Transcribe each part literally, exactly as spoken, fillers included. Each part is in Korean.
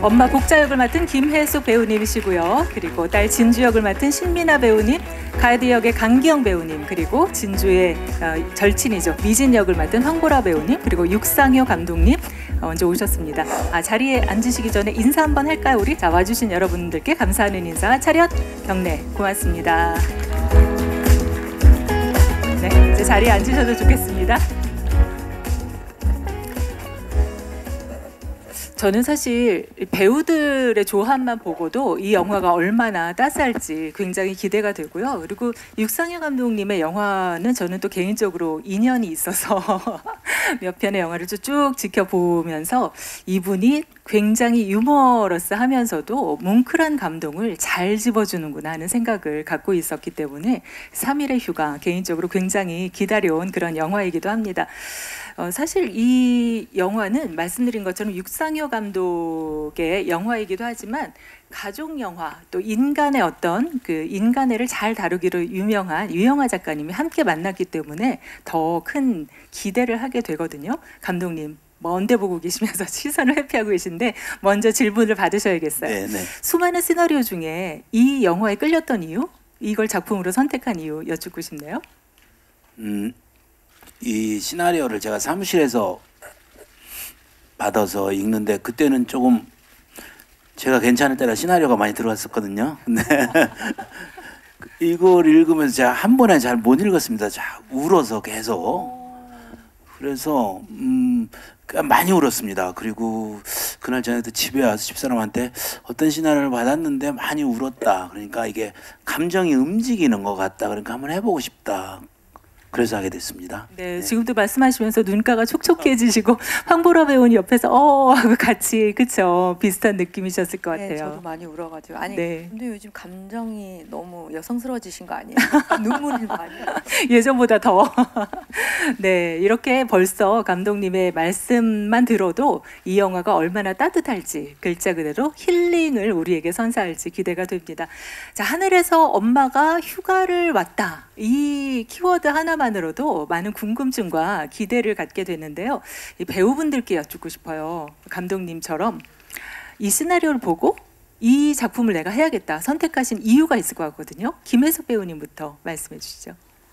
엄마 복자 역을 맡은 김혜숙 배우님이시고요. 그리고 딸 진주 역을 맡은 신민아 배우님, 가이드 역의 강기영 배우님, 그리고 진주의 어, 절친이죠. 미진 역을 맡은 황보라 배우님, 그리고 육상효 감독님 어, 먼저 오셨습니다. 아, 자리에 앉으시기 전에 인사 한번 할까요, 우리? 자, 와주신 여러분들께 감사하는 인사, 차렷, 경례, 고맙습니다. 네, 이제 자리에 앉으셔도 좋겠습니다. 저는 사실 배우들의 조합만 보고도 이 영화가 얼마나 따스할지 굉장히 기대가 되고요. 그리고 육상효 감독님의 영화는 저는 또 개인적으로 인연이 있어서 몇 편의 영화를 쭉 지켜보면서 이분이 굉장히 유머러스하면서도 뭉클한 감동을 잘 집어주는구나 하는 생각을 갖고 있었기 때문에 삼 일의 휴가 개인적으로 굉장히 기다려온 그런 영화이기도 합니다. 어, 사실 이 영화는 말씀드린 것처럼 육상효 감독의 영화이기도 하지만 가족 영화, 또 인간의 어떤 그 인간애를 잘 다루기로 유명한 유영하 작가님이 함께 만났기 때문에 더 큰 기대를 하게 되거든요. 감독님 먼데 보고 계시면서 시선을 회피하고 계신데 먼저 질문을 받으셔야겠어요. 네, 네. 수많은 시나리오 중에 이 영화에 끌렸던 이유, 이걸 작품으로 선택한 이유 여쭙고 싶네요. 음. 이 시나리오를 제가 사무실에서 받아서 읽는데 그때는 조금 제가 괜찮을 때라 시나리오가 많이 들어왔었거든요. 근데 이걸 읽으면서 제가 한 번에 잘 못 읽었습니다. 자, 울어서 계속. 그래서 음, 많이 울었습니다. 그리고 그날 저녁에 집에 와서 집사람한테 어떤 시나리오를 받았는데 많이 울었다. 그러니까 이게 감정이 움직이는 것 같다. 그러니까 한번 해보고 싶다. 그래서 하게 됐습니다. 네, 지금도 말씀하시면서 눈가가 촉촉해지시고 황보라 배우님 옆에서 어 하고 같이 그쵸 비슷한 느낌이셨을 것 같아요. 네, 저도 많이 울어가지고 아니 네. 근데 요즘 감정이 너무 여성스러워지신 거 아니에요? 눈물이 많이 예전보다 더. 네, 이렇게 벌써 감독님의 말씀만 들어도 이 영화가 얼마나 따뜻할지 글자 그대로 힐링을 우리에게 선사할지 기대가 됩니다. 자, 하늘에서 엄마가 휴가를 왔다. 이 키워드 하나만으로도 많은 궁금증과 기대를 갖게 되는데요. 이 배우분들께 여쭙고 싶어요. 감독님처럼 이 시나리오를 보고 이 작품을 내가 해야겠다 선택하신 이유가 있을 것 같거든요. 김혜숙 배우님부터 말씀해 주시죠.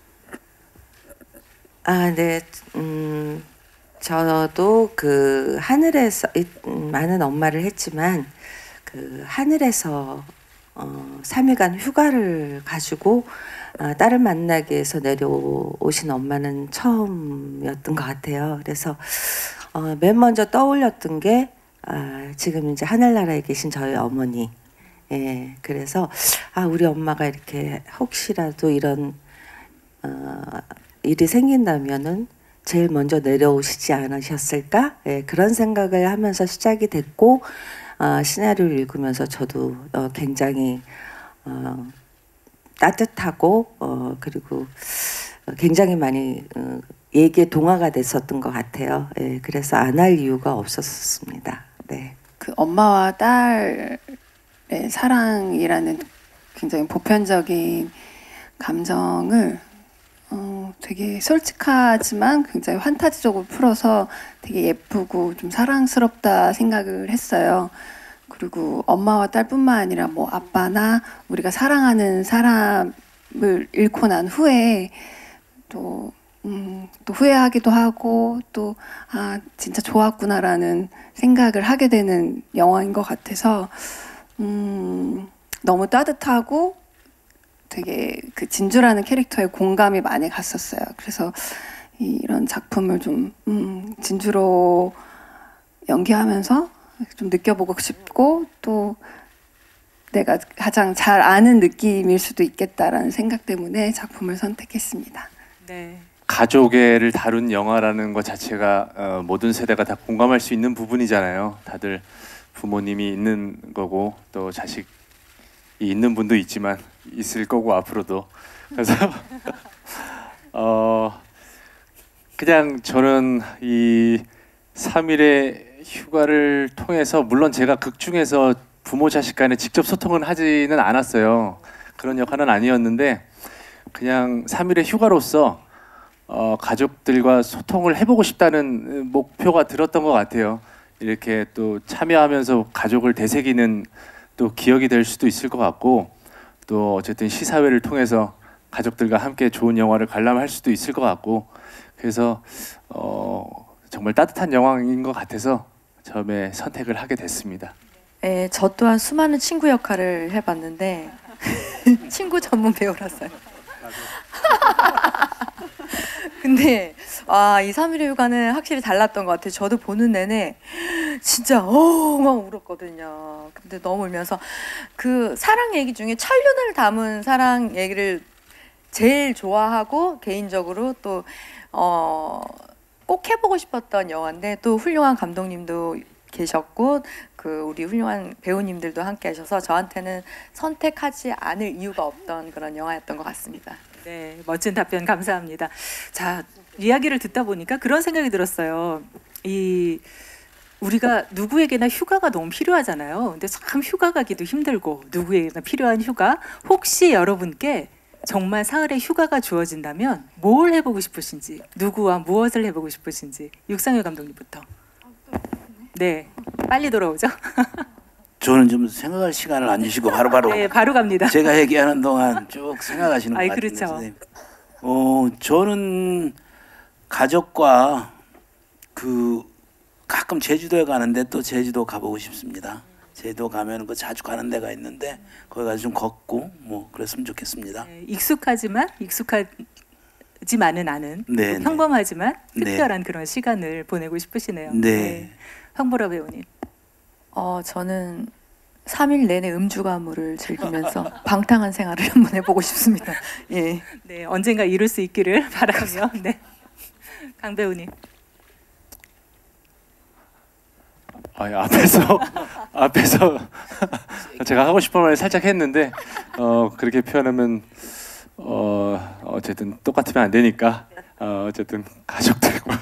아, 네. 음, 저도 그 하늘에서 많은 엄마를 했지만 그 하늘에서 어, 삼 일간 휴가를 가지고 어, 딸을 만나기 위해서 내려오신 엄마는 처음이었던 것 같아요. 그래서 어, 맨 먼저 떠올렸던 게 아, 지금 이제 하늘나라에 계신 저희 어머니. 예, 그래서 아, 우리 엄마가 이렇게 혹시라도 이런 어, 일이 생긴다면은 제일 먼저 내려오시지 않으셨을까? 예, 그런 생각을 하면서 시작이 됐고 어, 시나리오를 읽으면서 저도 어, 굉장히 어, 따뜻하고 어, 그리고 굉장히 많이 어, 얘기에 동화가 됐었던 것 같아요. 예, 그래서 안 할 이유가 없었습니다. 네. 그 엄마와 딸의 사랑이라는 굉장히 보편적인 감정을 어, 되게 솔직하지만 굉장히 환타지적으로 풀어서 되게 예쁘고 좀 사랑스럽다 생각을 했어요. 그리고 엄마와 딸뿐만 아니라 뭐 아빠나 우리가 사랑하는 사람을 잃고 난 후에 또, 음, 또 후회하기도 하고 또 아, 진짜 좋았구나라는 생각을 하게 되는 영화인 것 같아서 음, 너무 따뜻하고 되게 그 진주라는 캐릭터에 공감이 많이 갔었어요. 그래서 이런 작품을 좀 음, 진주로 연기하면서 좀 느껴보고 싶고 또 내가 가장 잘 아는 느낌일 수도 있겠다라는 생각 때문에 작품을 선택했습니다. 네. 가족애를 다룬 영화라는 것 자체가 어, 모든 세대가 다 공감할 수 있는 부분이잖아요. 다들 부모님이 있는 거고 또 자식이 있는 분도 있지만 있을 거고 앞으로도. 그래서 어 그냥 저는 이 삼 일의 휴가를 통해서 물론 제가 극 중에서 부모 자식 간에 직접 소통은 하지는 않았어요. 그런 역할은 아니었는데 그냥 삼 일의 휴가로서 어, 가족들과 소통을 해보고 싶다는 목표가 들었던 것 같아요. 이렇게 또 참여하면서 가족을 되새기는 또 기억이 될 수도 있을 것 같고, 또 어쨌든 시사회를 통해서 가족들과 함께 좋은 영화를 관람할 수도 있을 것 같고, 그래서 어, 정말 따뜻한 영화인 것 같아서 처음에 선택을 하게 됐습니다. 예, 저 또한 수많은 친구 역할을 해봤는데 친구 전문 배우라서요. 근데 아, 이 삼 일의 휴가는 확실히 달랐던 것 같아요. 저도 보는 내내 진짜 어막 울었거든요. 근데 너무 울면서 그 사랑 얘기 중에 천륜을 담은 사랑 얘기를 제일 좋아하고 개인적으로 또 어, 꼭 해보고 싶었던 영화인데, 또 훌륭한 감독님도 계셨고 그 우리 훌륭한 배우님들도 함께 하셔서 저한테는 선택하지 않을 이유가 없던 그런 영화였던 것 같습니다. 네, 멋진 답변 감사합니다. 자, 이야기를 듣다 보니까 그런 생각이 들었어요. 이 우리가 누구에게나 휴가가 너무 필요하잖아요. 근데 참 휴가 가기도 힘들고 누구에게나 필요한 휴가. 혹시 여러분께 정말 사흘에 휴가가 주어진다면 뭘 해보고 싶으신지, 누구와 무엇을 해보고 싶으신지, 육상효 감독님부터. 네, 빨리 돌아오죠. 저는 좀 생각할 시간을 안 주시고 바로바로 네, 바로 갑니다. 제가 얘기하는 동안 쭉 생각하시는 것 아이, 같은데 그렇죠. 선생님. 어, 저는 가족과 그 가끔 제주도에 가는데 또 제주도 가보고 싶습니다. 제주도 가면 그 자주 가는 데가 있는데 거기 가서 좀 걷고 뭐 그랬으면 좋겠습니다. 네, 익숙하지만 익숙하지만은 않은 네, 네. 평범하지만 네. 특별한 그런 시간을 보내고 싶으시네요. 네. 황보라 배우님. 어, 저는 삼 일 내내 음주가무를 즐기면서 방탕한 생활을 한번 해보고 싶습니다. 예. 네, 언젠가 이룰 수 있기를 바라며. 네. 강 배우님. 아, 예, 앞에서 앞에서 제가 하고 싶은 말을 살짝 했는데 어, 그렇게 표현하면 어, 어쨌든 똑같으면 안 되니까 어, 어쨌든 가족들과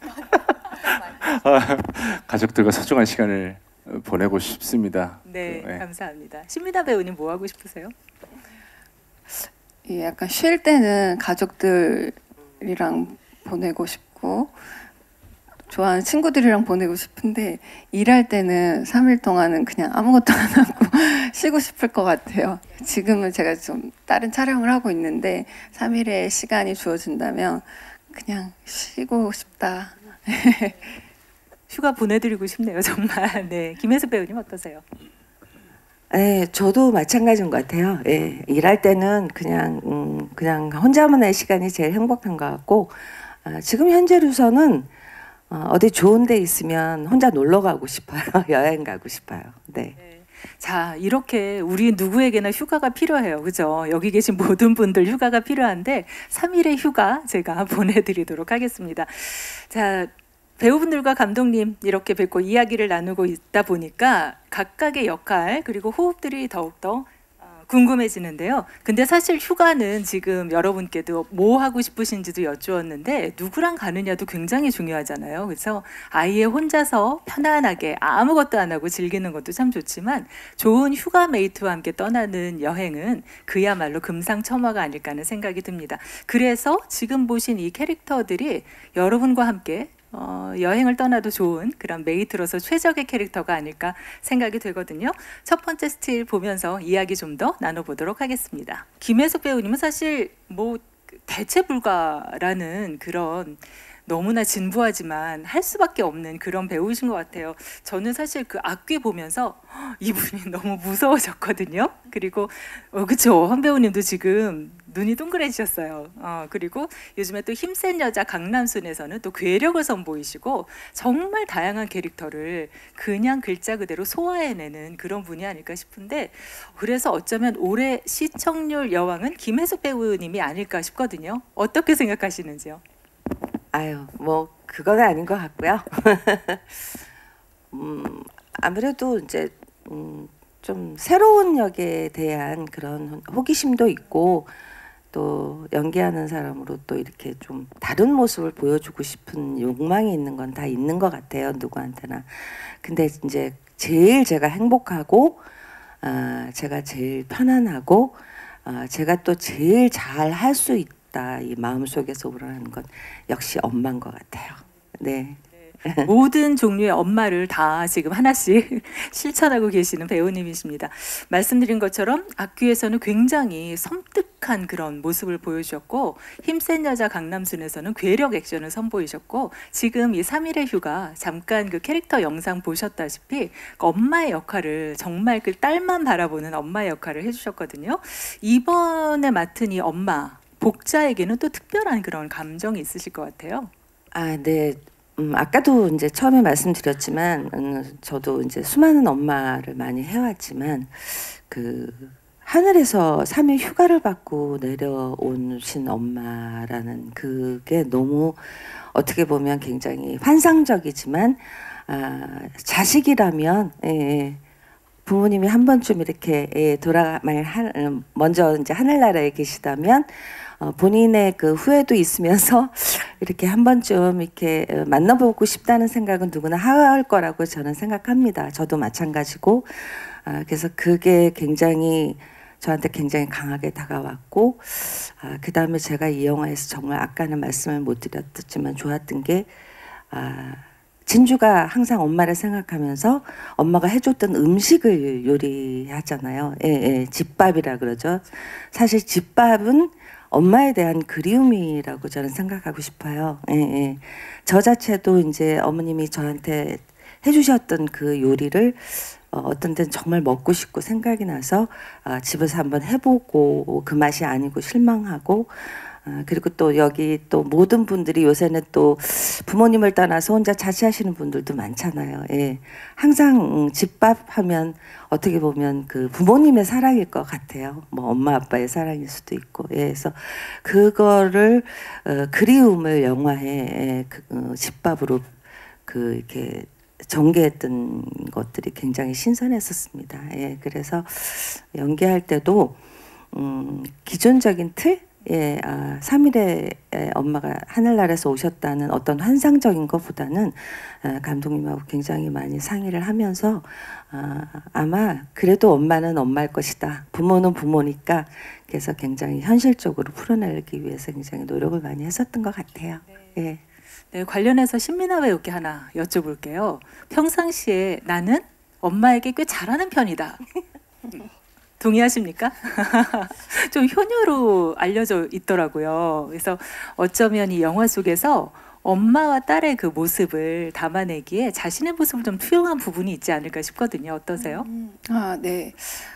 어, 가족들과 소중한 시간을 보내고 싶습니다. 네, 네. 감사합니다. 신미나 배우님 뭐 하고 싶으세요? 예, 약간 쉴 때는 가족들이랑 보내고 싶고 좋아하는 친구들이랑 보내고 싶은데, 일할 때는 삼 일 동안은 그냥 아무것도 안 하고 쉬고 싶을 것 같아요. 지금은 제가 좀 다른 촬영을 하고 있는데 삼 일의 시간이 주어진다면 그냥 쉬고 싶다. 휴가 보내드리고 싶네요, 정말. 네, 김혜수 배우님 어떠세요? 네, 저도 마찬가지인 것 같아요. 예, 일할 때는 그냥 음, 그냥 혼자만의 시간이 제일 행복한 것 같고, 아, 지금 현재로서는 어, 어디 좋은 데 있으면 혼자 놀러 가고 싶어요. 여행 가고 싶어요. 네. 네. 자, 이렇게 우리 누구에게나 휴가가 필요해요. 그죠? 여기 계신 모든 분들 휴가가 필요한데 삼 일의 휴가 제가 보내드리도록 하겠습니다. 자, 배우분들과 감독님 이렇게 뵙고 이야기를 나누고 있다 보니까 각각의 역할 그리고 호흡들이 더욱더 궁금해지는데요. 근데 사실 휴가는 지금 여러분께도 뭐 하고 싶으신지도 여쭈었는데 누구랑 가느냐도 굉장히 중요하잖아요. 그래서 아예 혼자서 편안하게 아무것도 안 하고 즐기는 것도 참 좋지만 좋은 휴가 메이트와 함께 떠나는 여행은 그야말로 금상첨화가 아닐까 하는 생각이 듭니다. 그래서 지금 보신 이 캐릭터들이 여러분과 함께 어, 여행을 떠나도 좋은 그런 메이트로서 최적의 캐릭터가 아닐까 생각이 되거든요. 첫 번째 스틸 보면서 이야기 좀 더 나눠보도록 하겠습니다. 김혜숙 배우님은 사실 뭐 대체 불가라는 그런 너무나 진부하지만 할 수밖에 없는 그런 배우신 것 같아요. 저는 사실 그 악귀 보면서 이분이 너무 무서워졌거든요. 그리고 어, 그쵸, 황 배우님도 지금 눈이 동그래지셨어요. 어, 그리고 요즘에 또 힘센 여자 강남순에서는 또 괴력을 선보이시고 정말 다양한 캐릭터를 그냥 글자 그대로 소화해내는 그런 분이 아닐까 싶은데, 그래서 어쩌면 올해 시청률 여왕은 김혜숙 배우님이 아닐까 싶거든요. 어떻게 생각하시는지요? 아유, 뭐 그건 아닌 것 같고요. 음, 아무래도 이제 음, 좀 새로운 역에 대한 그런 호기심도 있고, 또 연기하는 사람으로 또 이렇게 좀 다른 모습을 보여주고 싶은 욕망이 있는 건 다 있는 것 같아요, 누구한테나. 근데 이제 제일 제가 행복하고, 아, 제가 제일 편안하고, 아, 제가 또 제일 잘 할 수 있다, 이 마음 속에서 우러나는 건 역시 엄마인 것 같아요. 네. 네, 모든 종류의 엄마를 다 지금 하나씩 실천하고 계시는 배우님이십니다. 말씀드린 것처럼 악귀에서는 굉장히 섬뜩한 그런 모습을 보여주셨고 힘센 여자 강남순에서는 괴력 액션을 선보이셨고 지금 이 삼 일의 휴가 잠깐 그 캐릭터 영상 보셨다시피 그 엄마의 역할을 정말 그 딸만 바라보는 엄마의 역할을 해주셨거든요. 이번에 맡은 이 엄마 복자에게는 또 특별한 그런 감정이 있으실 것 같아요. 아, 네. 음, 아까도 이제 처음에 말씀드렸지만, 음, 저도 이제 수많은 엄마를 많이 해왔지만, 그 하늘에서 삼 일 휴가를 받고 내려오신 엄마라는 그게 너무 어떻게 보면 굉장히 환상적이지만, 아, 자식이라면, 예, 예. 부모님이 한 번쯤 이렇게 예, 돌아갈 하, 먼저 이제 하늘나라에 계시다면 어, 본인의 그 후회도 있으면서 이렇게 한 번쯤 이렇게 만나보고 싶다는 생각은 누구나 할 거라고 저는 생각합니다. 저도 마찬가지고 아, 그래서 그게 굉장히 저한테 굉장히 강하게 다가왔고 아, 그 다음에 제가 이 영화에서 정말 아까는 말씀을 못 드렸지만 좋았던 게 아, 진주가 항상 엄마를 생각하면서 엄마가 해줬던 음식을 요리하잖아요. 예, 예, 집밥이라 그러죠. 사실 집밥은 엄마에 대한 그리움이라고 저는 생각하고 싶어요. 예, 예. 저 자체도 이제 어머님이 저한테 해주셨던 그 요리를 어, 어떤 때는 정말 먹고 싶고 생각이 나서 아, 집에서 한번 해보고 그 맛이 아니고 실망하고 아, 그리고 또 여기 또 모든 분들이 요새는 또 부모님을 떠나서 혼자 자취하시는 분들도 많잖아요. 예. 항상 음, 집밥 하면 어떻게 보면 그 부모님의 사랑일 것 같아요. 뭐 엄마 아빠의 사랑일 수도 있고. 예. 그래서 그거를 어, 그리움을 영화에 예, 그, 어, 집밥으로 그 이렇게 전개했던 것들이 굉장히 신선했었습니다. 예. 그래서 연기할 때도 음, 기존적인 틀 예, 아, 삼 일에 엄마가 하늘나라에서 오셨다는 어떤 환상적인 것보다는 아, 감독님하고 굉장히 많이 상의를 하면서 아, 아마 그래도 엄마는 엄마일 것이다. 부모는 부모니까 그래서 굉장히 현실적으로 풀어내기 위해서 굉장히 노력을 많이 했었던 것 같아요. 네. 예. 네, 관련해서 신민아 배우께 하나 여쭤볼게요. 평상시에 나는 엄마에게 꽤 잘하는 편이다. 동의하십니까? 좀 효녀로 알려져 있더라고요. 그래서 어쩌면 이 영화 속에서 엄마와 딸의 그 모습을 담아내기에 자신의 모습을 좀 투영한 부분이 있지 않을까 싶거든요. 어떠세요? 음, 아, 네.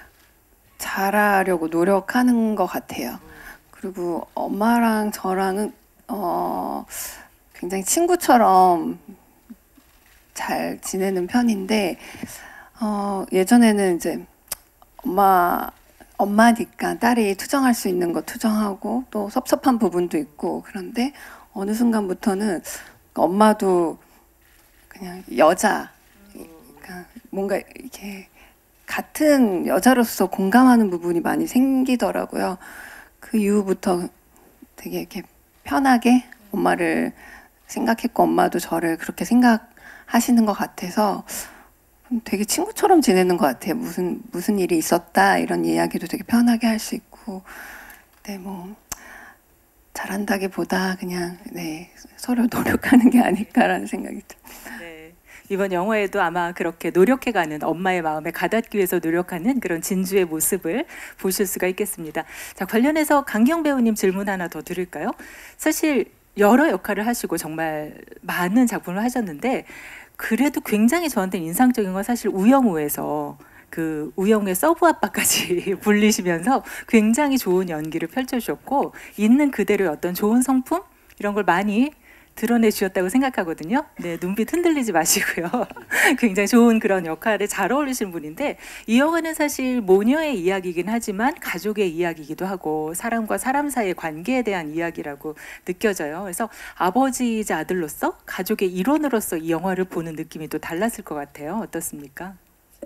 잘하려고 노력하는 것 같아요. 그리고 엄마랑 저랑은 어, 굉장히 친구처럼 잘 지내는 편인데 어, 예전에는 이제 엄마, 엄마니까 딸이 투정할 수 있는 거 투정하고 또 섭섭한 부분도 있고 그런데 어느 순간부터는 엄마도 그냥 여자, 그러니까 뭔가 이렇게 같은 여자로서 공감하는 부분이 많이 생기더라고요. 그 이후부터 되게 이렇게 편하게 엄마를 생각했고 엄마도 저를 그렇게 생각하시는 것 같아서 되게 친구처럼 지내는 것 같아요. 무슨 무슨 일이 있었다 이런 이야기도 되게 편하게 할 수 있고, 네, 뭐 잘한다기보다 그냥 네 서로 노력하는 게 아닐까라는 생각이 듭니다. 네, 이번 영화에도 아마 그렇게 노력해가는 엄마의 마음에 가닿기 위해서 노력하는 그런 진주의 모습을 보실 수가 있겠습니다. 자, 관련해서 강경 배우님 질문 하나 더 드릴까요? 사실 여러 역할을 하시고 정말 많은 작품을 하셨는데. 그래도 굉장히 저한테 인상적인 건 사실 우영우에서 그 우영우의 서브 아빠까지 불리시면서 굉장히 좋은 연기를 펼쳐주셨고 있는 그대로의 어떤 좋은 성품 이런 걸 많이 드러내 주셨다고 생각하거든요. 네, 눈빛 흔들리지 마시고요. 굉장히 좋은 그런 역할에 잘 어울리시는 분인데 이 영화는 사실 모녀의 이야기이긴 하지만 가족의 이야기이기도 하고 사람과 사람 사이의 관계에 대한 이야기라고 느껴져요. 그래서 아버지이자 아들로서 가족의 일원으로서 이 영화를 보는 느낌이 또 달랐을 것 같아요. 어떻습니까?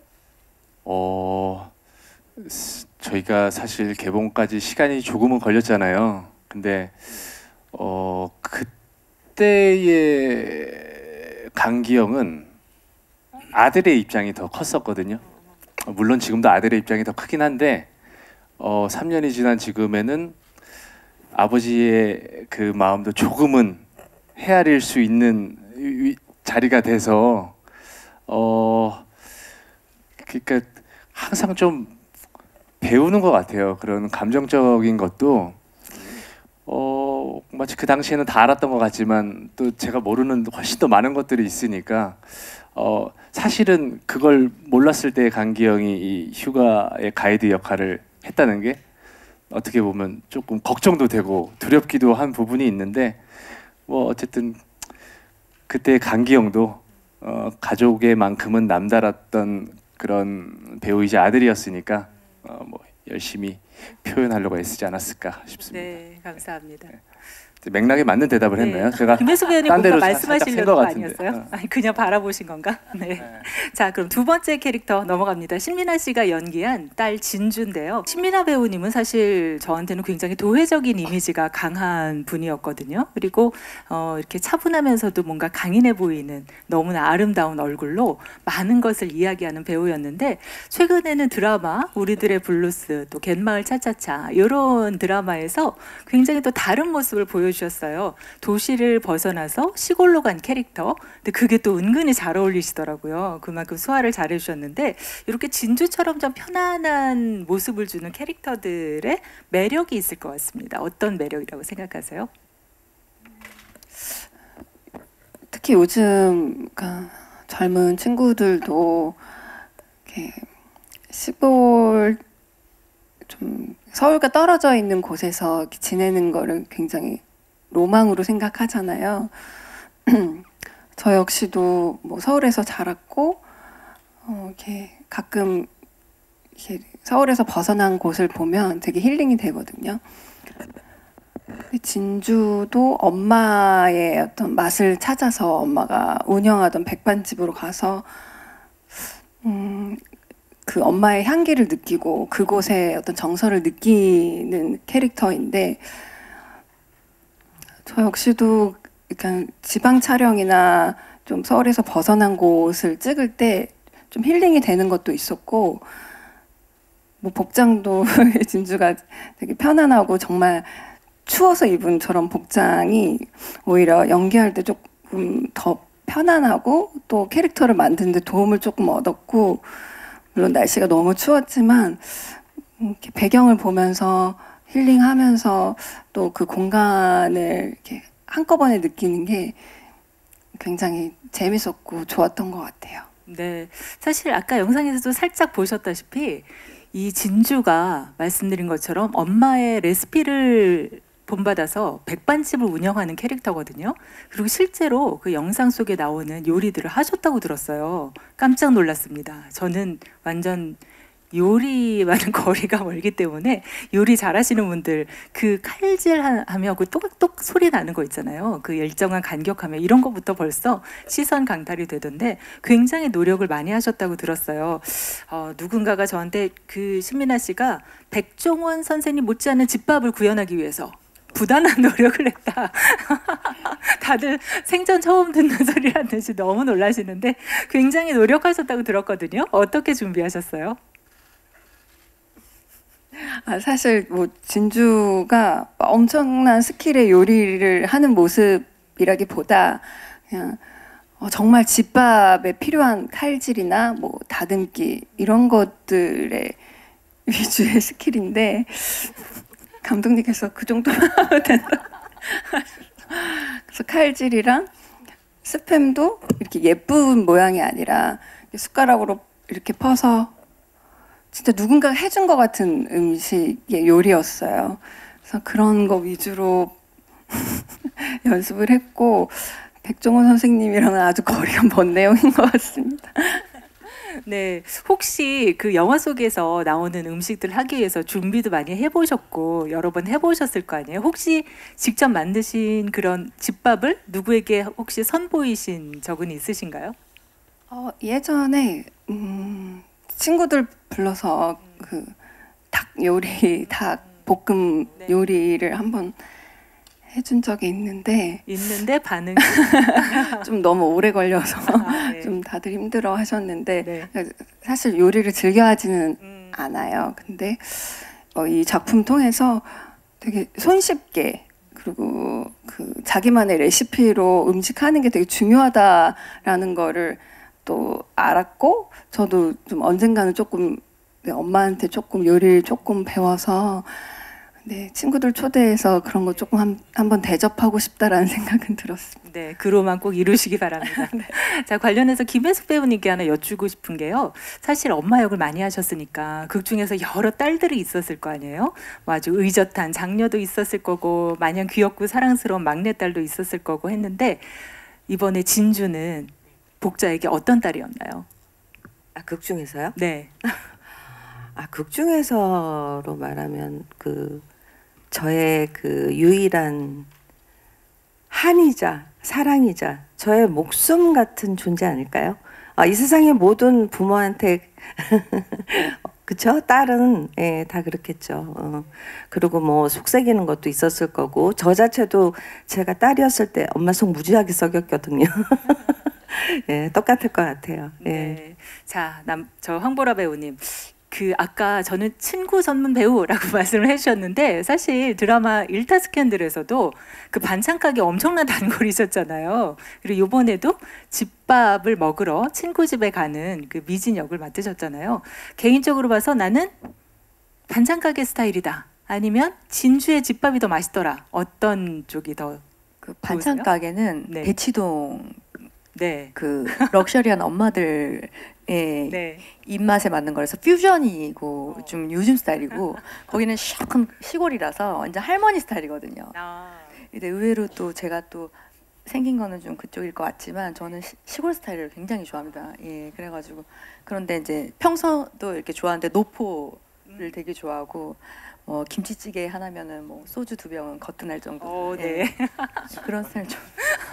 어, 저희가 사실 개봉까지 시간이 조금은 걸렸잖아요. 근데 어, 그 그때의 강기영은 아들의 입장이 더 컸었거든요. 물론 지금도 아들의 입장이 더 크긴 한데 어, 삼 년이 지난 지금에는 아버지의 그 마음도 조금은 헤아릴 수 있는 자리가 돼서 어 그러니까 항상 좀 배우는 것 같아요. 그런 감정적인 것도 어 마치 그 당시에는 다 알았던 것 같지만 또 제가 모르는 훨씬 더 많은 것들이 있으니까 어 사실은 그걸 몰랐을 때 강기영이 이 휴가의 가이드 역할을 했다는 게 어떻게 보면 조금 걱정도 되고 두렵기도 한 부분이 있는데 뭐 어쨌든 그때 강기영도 어 가족의만큼은 남달랐던 그런 배우이자 아들이었으니까 어 뭐 열심히 표현하려고 애쓰지 않았을까 싶습니다. 네, 감사합니다. 맥락에 맞는 대답을 했나요? 제가 김혜수 배우님 딴 뭔가 데로 사- 살짝 말씀하시려는 센것 거 같은데. 아니었어요? 어. 아니 그냥 바라보신 건가? 네. 자, 그럼 두 번째 캐릭터 넘어갑니다. 신민아 씨가 연기한 딸 진주인데요. 신민아 배우님은 사실 저한테는 굉장히 도회적인 이미지가 강한 분이었거든요. 그리고 어, 이렇게 차분하면서도 뭔가 강인해 보이는 너무나 아름다운 얼굴로 많은 것을 이야기하는 배우였는데 최근에는 드라마 우리들의 블루스 또 갯마을 차차차 이런 드라마에서 굉장히 또 다른 모습을 보여주셨어요. 도시를 벗어나서 시골로 간 캐릭터. 근데 그게 또 은근히 잘 어울리시더라고요. 그만큼 소화를 잘 해주셨는데 이렇게 진주처럼 좀 편안한 모습을 주는 캐릭터들의 매력이 있을 것 같습니다. 어떤 매력이라고 생각하세요? 특히 요즘 그러니까 젊은 친구들도 이렇게 시골 좀 서울과 떨어져 있는 곳에서 이렇게 지내는 거를 굉장히 로망으로 생각하잖아요. 저 역시도 뭐 서울에서 자랐고 어, 이렇게 가끔 이렇게 서울에서 벗어난 곳을 보면 되게 힐링이 되거든요. 근데 진주도 엄마의 어떤 맛을 찾아서 엄마가 운영하던 백반집으로 가서 음, 그 엄마의 향기를 느끼고 그곳의 어떤 정서를 느끼는 캐릭터인데 저 역시도 그러니까 지방 촬영이나 좀 서울에서 벗어난 곳을 찍을 때 좀 힐링이 되는 것도 있었고 뭐 복장도 진주가 되게 편안하고 정말 추워서 입은 저런 복장이 오히려 연기할 때 조금 더 편안하고 또 캐릭터를 만드는 데 도움을 조금 얻었고 물론 날씨가 너무 추웠지만 이렇게 배경을 보면서 힐링하면서 또 그 공간을 이렇게 한꺼번에 느끼는 게 굉장히 재밌었고 좋았던 것 같아요. 네, 사실 아까 영상에서도 살짝 보셨다시피 이 진주가 말씀드린 것처럼 엄마의 레시피를 본받아서 백반집을 운영하는 캐릭터거든요. 그리고 실제로 그 영상 속에 나오는 요리들을 하셨다고 들었어요. 깜짝 놀랐습니다. 저는 완전 요리와는 거리가 멀기 때문에 요리 잘하시는 분들 그 칼질하며 그 똑똑 소리 나는 거 있잖아요. 그 일정한 간격하며 이런 것부터 벌써 시선 강탈이 되던데 굉장히 노력을 많이 하셨다고 들었어요. 어, 누군가가 저한테 그 신민아 씨가 백종원 선생님 못지않은 집밥을 구현하기 위해서 부단한 노력을 했다. 다들 생전 처음 듣는 소리라는 듯이 너무 놀라시는데 굉장히 노력하셨다고 들었거든요. 어떻게 준비하셨어요? 아, 사실 뭐 진주가 엄청난 스킬의 요리를 하는 모습이라기보다 그냥 어, 정말 집밥에 필요한 칼질이나 뭐 다듬기 이런 것들의 위주의 스킬인데 감독님께서 그 정도만 하면 된다. 그래서 칼질이랑 스팸도 이렇게 예쁜 모양이 아니라 숟가락으로 이렇게 퍼서 진짜 누군가가 해준 것 같은 음식의 요리였어요. 그래서 그런 거 위주로 연습을 했고 백종원 선생님이랑은 아주 거리가 먼 내용인 것 같습니다. 네, 혹시 그 영화 속에서 나오는 음식들 하기 위해서 준비도 많이 해보셨고 여러 번 해보셨을 거 아니에요? 혹시 직접 만드신 그런 집밥을 누구에게 혹시 선보이신 적은 있으신가요? 어, 예전에 음, 친구들 불러서 그 닭 요리, 닭 볶음 네. 요리를 한번 해준 적이 있는데 있는데 반응이 좀 너무 오래 걸려서 아, 네. 좀 다들 힘들어 하셨는데 네. 사실 요리를 즐겨 하지는 음. 않아요. 근데 어, 이 작품 통해서 되게 손쉽게 그리고 그 자기만의 레시피로 음식하는 게 되게 중요하다라는 거를 또 알았고 저도 좀 언젠가는 조금 네, 엄마한테 조금 요리를 조금 배워서 네, 친구들 초대해서 그런 거 조금 한, 한번 대접하고 싶다라는 생각은 들었습니다. 네, 그 로망 꼭 이루시기 바랍니다. 네. 자, 관련해서 김혜숙 배우님께 하나 여쭈고 싶은 게요. 사실 엄마 역을 많이 하셨으니까 극 중에서 여러 딸들이 있었을 거 아니에요? 뭐 아주 의젓한 장녀도 있었을 거고 마냥 귀엽고 사랑스러운 막내딸도 있었을 거고 했는데 이번에 진주는 복자에게 어떤 딸이었나요? 아, 극 중에서요? 네. 아, 극 중에서로 말하면 그 저의 그 유일한 한이자 사랑이자 저의 목숨 같은 존재 아닐까요? 아, 이 세상의 모든 부모한테 그쵸? 딸은 예, 다 그렇겠죠. 어. 그리고 뭐 속삭이는 것도 있었을 거고 저 자체도 제가 딸이었을 때 엄마 속 무지하게 썩였거든요. 예, 똑같을 것 같아요. 예. 네. 자, 남, 저 황보라 배우님. 그 아까 저는 친구 전문 배우라고 말씀을 해주셨는데 사실 드라마 일타 스캔들에서도 그 반찬 가게 엄청난 단골이셨잖아요. 그리고 이번에도 집밥을 먹으러 친구 집에 가는 그 미진 역을 맡으셨잖아요. 개인적으로 봐서 나는 반찬 가게 스타일이다. 아니면 진주의 집밥이 더 맛있더라. 어떤 쪽이 더? 그 반찬 보세요? 가게는 네. 대치동 네. 그 럭셔리한 엄마들의 네. 입맛에 맞는 거라서 퓨전이고 좀 요즘 스타일이고 거기는 시원한 시골이라서 완전 할머니 스타일이거든요. 아. 근데 의외로 또 제가 또 생긴 거는 좀 그쪽일 것 같지만 저는 시, 시골 스타일을 굉장히 좋아합니다. 예, 그래가지고 그런데 이제 평소도 이렇게 좋아하는데 노포를 되게 좋아하고 뭐 김치찌개 하나면은 뭐 소주 두 병은 거뜬할 정도. 어, 예, 네. 그런 스타일 좀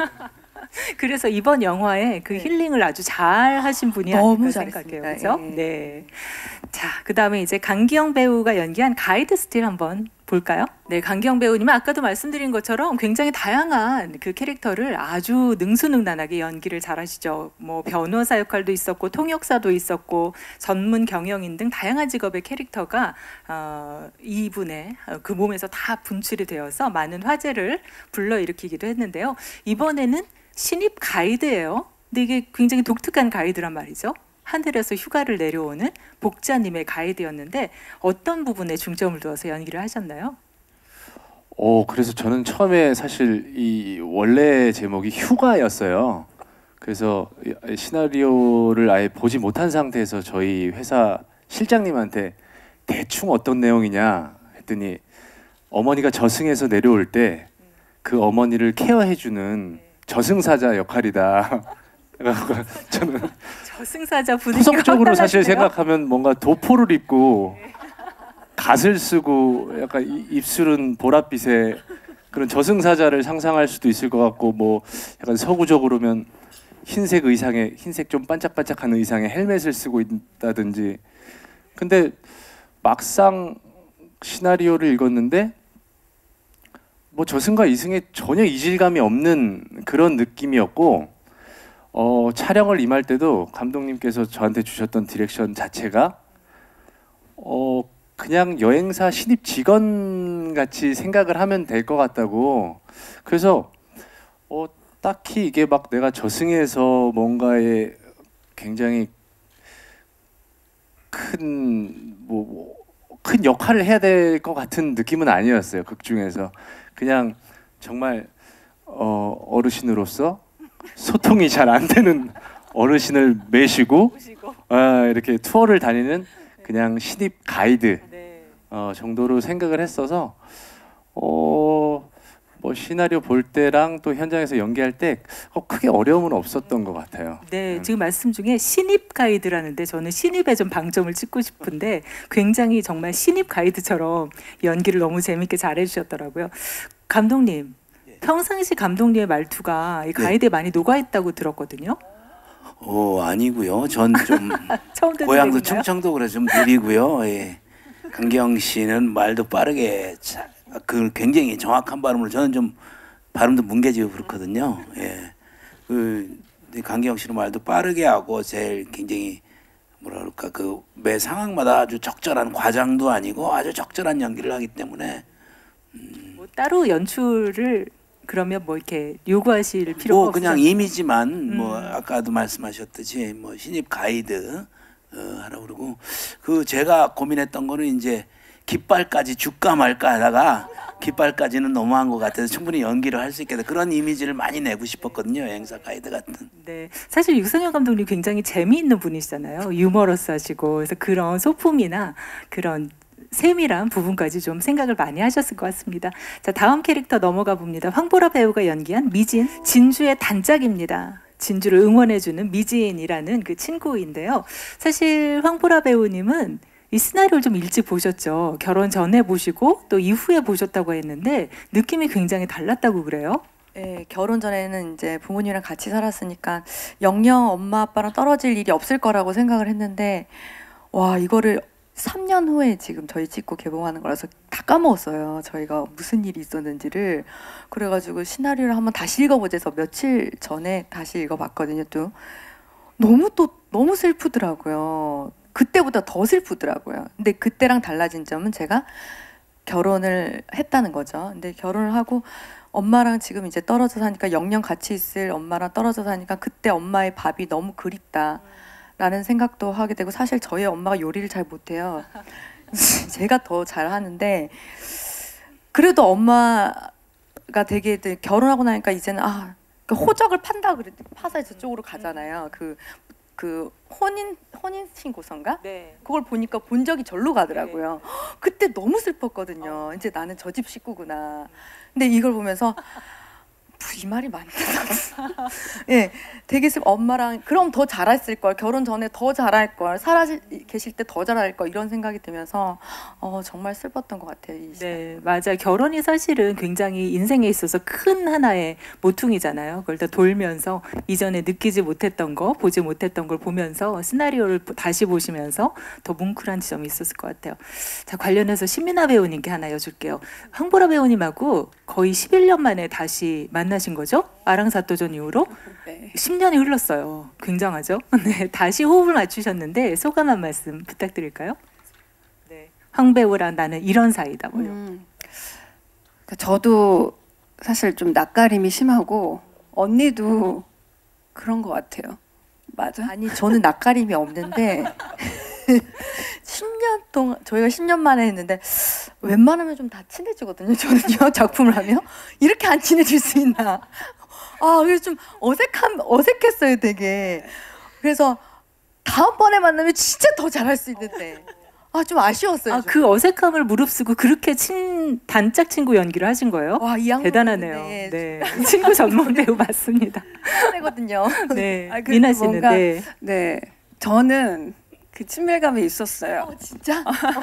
그래서 이번 영화에 그 네. 힐링을 아주 잘 하신 분이 너무 아닐까 잘했습니다. 생각해요. 그렇죠? 예. 네. 자, 그다음에 이제 강기영 배우가 연기한 가이드 스틸 한번 볼까요? 네, 강기영 배우님은 아까도 말씀드린 것처럼 굉장히 다양한 그 캐릭터를 아주 능수능란하게 연기를 잘하시죠. 뭐 변호사 역할도 있었고 통역사도 있었고 전문 경영인 등 다양한 직업의 캐릭터가 어, 이분의 그 몸에서 다 분출이 되어서 많은 화제를 불러일으키기도 했는데요. 이번에는 신입 가이드예요. 근데 이게 굉장히 독특한 가이드란 말이죠. 하늘에서 휴가를 내려오는 복자님의 가이드였는데 어떤 부분에 중점을 두어서 연기를 하셨나요? 어, 그래서 저는 처음에 사실 이 원래 제목이 휴가였어요. 그래서 이 시나리오를 아예 보지 못한 상태에서 저희 회사 실장님한테 대충 어떤 내용이냐 했더니 어머니가 저승에서 내려올 때 그 어머니를 케어해주는 저승사자 역할이다. 그래서 저는 저승사자 분위기가 후성적으로 사실 어떠하시네요? 생각하면 뭔가 도포를 입고 갓을 쓰고 약간 이- 입술은 보랏빛의 그런 저승사자를 상상할 수도 있을 것 같고 뭐 약간 서구적으로면 흰색 의상에 흰색 좀 반짝반짝한 의상에 헬멧을 쓰고 있다든지. 근데 막상 시나리오를 읽었는데 뭐 저승과 이승에 전혀 이질감이 없는 그런 느낌이었고 어, 촬영을 임할 때도 감독님께서 저한테 주셨던 디렉션 자체가 어, 그냥 여행사 신입 직원 같이 생각을 하면 될 것 같다고. 그래서 어, 딱히 이게 막 내가 저승에서 뭔가에 굉장히 큰 뭐 큰 역할을 해야 될 것 같은 느낌은 아니었어요. 극 중에서 그냥 정말 어, 어르신으로서 소통이 잘 안 되는 어르신을 메시고 아, 이렇게 투어를 다니는 그냥 신입 가이드 네. 어, 정도로 생각을 했어서 어, 뭐 시나리오 볼 때랑 또 현장에서 연기할 때 어, 크게 어려움은 없었던 것 같아요. 네, 음. 지금 말씀 중에 신입 가이드라는데 저는 신입에 좀 방점을 찍고 싶은데 굉장히 정말 신입 가이드처럼 연기를 너무 재밌게 잘해주셨더라고요. 감독님, 평상시 감독님의 말투가 이 가이드에 많이 녹아있다고 들었거든요. 어 아니고요. 전 좀 처음 듣는 고향도 얘기인가요? 충청도 그래 좀 느리고요. 예. 강기영 씨는 말도 빠르게 자, 그 굉장히 정확한 발음으로 저는 좀 발음도 뭉개지고 그렇거든요. 예. 그 근데 강기영 씨는 말도 빠르게 하고 제일 굉장히 뭐라 그럴까 그 매 상황마다 아주 적절한 과장도 아니고 아주 적절한 연기를 하기 때문에 뭐 따로 연출을 그러면 뭐 이렇게 요구하실 필요가 뭐 없죠. 그냥 이미지만 뭐 음. 아까도 말씀하셨듯이 뭐 신입 가이드 어, 하라고 그러고 그 제가 고민했던 거는 이제 깃발까지 줄까 말까 하다가 깃발까지는 너무한 것 같아서 충분히 연기를 할 수 있게 그런 이미지를 많이 내고 싶었거든요. 여행사 가이드 같은. 네, 사실 육성현 감독님 굉장히 재미있는 분이시잖아요. 유머러스하시고 그래서 그런 소품이나 그런 세밀한 부분까지 좀 생각을 많이 하셨을 것 같습니다. 자, 다음 캐릭터 넘어가 봅니다. 황보라 배우가 연기한 미진, 진주의 단짝입니다. 진주를 응원해주는 미진이라는 그 친구인데요. 사실 황보라 배우님은 이 시나리오를 좀 일찍 보셨죠. 결혼 전에 보시고 또 이후에 보셨다고 했는데 느낌이 굉장히 달랐다고 그래요. 예, 결혼 전에는 이제 부모님이랑 같이 살았으니까 영영 엄마 아빠랑 떨어질 일이 없을 거라고 생각을 했는데 와 이거를 삼 년 후에 지금 저희 찍고 개봉하는 거라서 다 까먹었어요. 저희가 무슨 일이 있었는지를. 그래가지고 시나리오를 한번 다시 읽어보자 해서 며칠 전에 다시 읽어봤거든요. 또 너무 또 너무 슬프더라고요. 그때보다 더 슬프더라고요. 근데 그때랑 달라진 점은 제가 결혼을 했다는 거죠. 근데 결혼을 하고 엄마랑 지금 이제 떨어져 사니까 영영 같이 있을 엄마랑 떨어져 사니까 그때 엄마의 밥이 너무 그립다. 라는 생각도 하게 되고 사실 저희 엄마가 요리를 잘 못해요. 제가 더 잘하는데 그래도 엄마가 되게 결혼하고 나니까 이제는 아 호적을 판다 그랬 파서 저쪽으로 가잖아요. 그 그 혼인 혼인 신고서인가? 네. 그걸 보니까 본 적이 절로 가더라고요. 네. 그때 너무 슬펐거든요. 이제 나는 저 집 식구구나. 근데 이걸 보면서 이 말이 맞나? 예, 되게 슬 엄마랑 그럼 더 잘했을 걸. 결혼 전에 더 잘할 걸. 살아 계실 때 더 잘할 걸. 이런 생각이 들면서 어, 정말 슬펐던 것 같아요. 이 네, 맞아요. 결혼이 사실은 굉장히 인생에 있어서 큰 하나의 모퉁이잖아요. 그걸 다 돌면서 이전에 느끼지 못했던 거, 보지 못했던 걸 보면서 시나리오를 다시 보시면서 더 뭉클한 지점이 있었을 것 같아요. 자, 관련해서 신민아 배우님께 하나 여쭐게요. 황보라 배우님하고 거의 십일 년 만에 다시 만나신 거죠? 아랑사또전 이후로 네. 십 년이 흘렀어요. 굉장하죠? 네, 다시 호흡을 맞추셨는데 소감 한 말씀 부탁드릴까요? 네, 황 배우랑 나는 이런 사이다. 뭐요? 음, 그러니까 저도 사실 좀 낯가림이 심하고 언니도 그런 것 같아요. 맞아? 아니 저는 낯가림이 없는데 십 년 동안 저희가 십 년 만에 했는데 웬만하면 좀 다 친해지거든요. 저는요 작품을 하면 이렇게 안 친해질 수 있나? 아 그래서 좀 어색한 어색했어요, 되게. 그래서 다음번에 만나면 진짜 더 잘할 수 있는데 아 좀 아쉬웠어요. 아, 그 어색함을 무릅쓰고 그렇게 친 단짝 친구 연기를 하신 거예요? 와, 이 대단하네요. 네, 친구 전문 배우 맞습니다. 하거든요. 네, 아, 그 미나 씨는 뭔가- 네. 네, 저는 그 친밀감이 있었어요. 어, 진짜?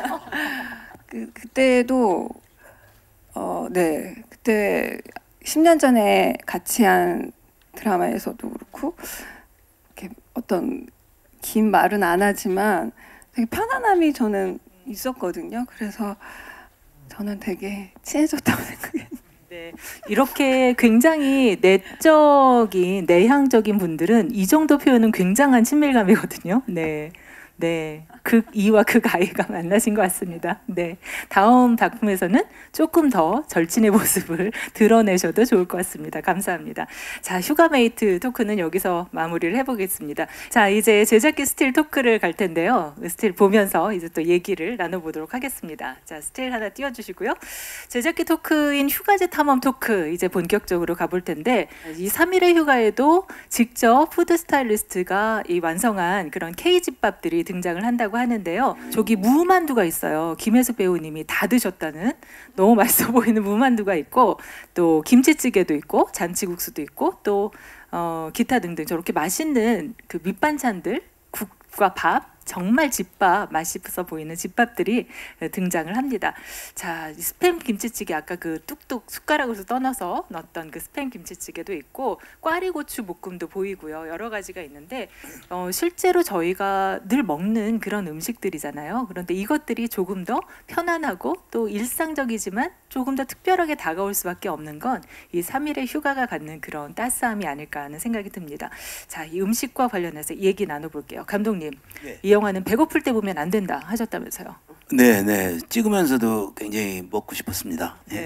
그 그때도 어, 네, 그때 십 년 전에 같이 한 드라마에서도 그렇고 이렇게 어떤 긴 말은 안 하지만 되게 편안함이 저는 있었거든요. 그래서 저는 되게 친해졌다고 생각해요. 네, 이렇게 굉장히 내적인 내향적인 분들은 이 정도 표현은 굉장한 친밀감이거든요. 네, 네, 극 이와 극 아이가 만나신 것 같습니다. 네, 다음 작품에서는 조금 더 절친의 모습을 드러내셔도 좋을 것 같습니다. 감사합니다. 자, 휴가메이트 토크는 여기서 마무리를 해보겠습니다. 자, 이제 제작기 스틸 토크를 갈 텐데요. 스틸 보면서 이제 또 얘기를 나눠보도록 하겠습니다. 자, 스틸 하나 띄워주시고요. 제작기 토크인 휴가제 탐험 토크 이제 본격적으로 가볼 텐데 이 삼 일의 휴가에도 직접 푸드 스타일리스트가 이 완성한 그런 K집밥들이 등장을 한다고 하는데요. 저기 무만두가 있어요. 김혜수 배우님이 다 드셨다는 너무 맛있어 보이는 무만두가 있고 또 김치찌개도 있고 잔치국수도 있고 또 어, 기타 등등 저렇게 맛있는 그 밑반찬들 국과 밥 정말 집밥 맛있어 보이는 집밥들이 등장을 합니다. 자, 스팸 김치찌개 아까 그 뚝뚝 숟가락으로 떠넣어서 넣었던 그 스팸 김치찌개도 있고 꽈리고추 볶음도 보이고요. 여러 가지가 있는데 어, 실제로 저희가 늘 먹는 그런 음식들이잖아요. 그런데 이것들이 조금 더 편안하고 또 일상적이지만 조금 더 특별하게 다가올 수밖에 없는 건 이 삼 일의 휴가가 갖는 그런 따스함이 아닐까 하는 생각이 듭니다. 자, 이 음식과 관련해서 얘기 나눠볼게요. 감독님, 네. 이 영화는 배고플 때 보면 안 된다 하셨다면서요? 네, 네. 찍으면서도 굉장히 먹고 싶었습니다. 예. 네.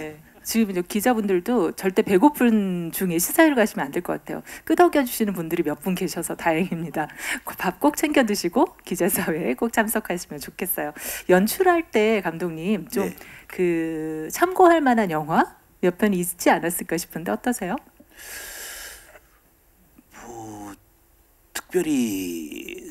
지금 이제 기자분들도 절대 배고픈 중에 시사회를 가시면 안 될 것 같아요. 끄덕여 주시는 분들이 몇 분 계셔서 다행입니다. 밥 꼭 챙겨 드시고 기자사회에 꼭 참석하시면 좋겠어요. 연출할 때 감독님 좀 그 네. 참고할 만한 영화 몇 편 있지 않았을까 싶은데 어떠세요? 뭐 특별히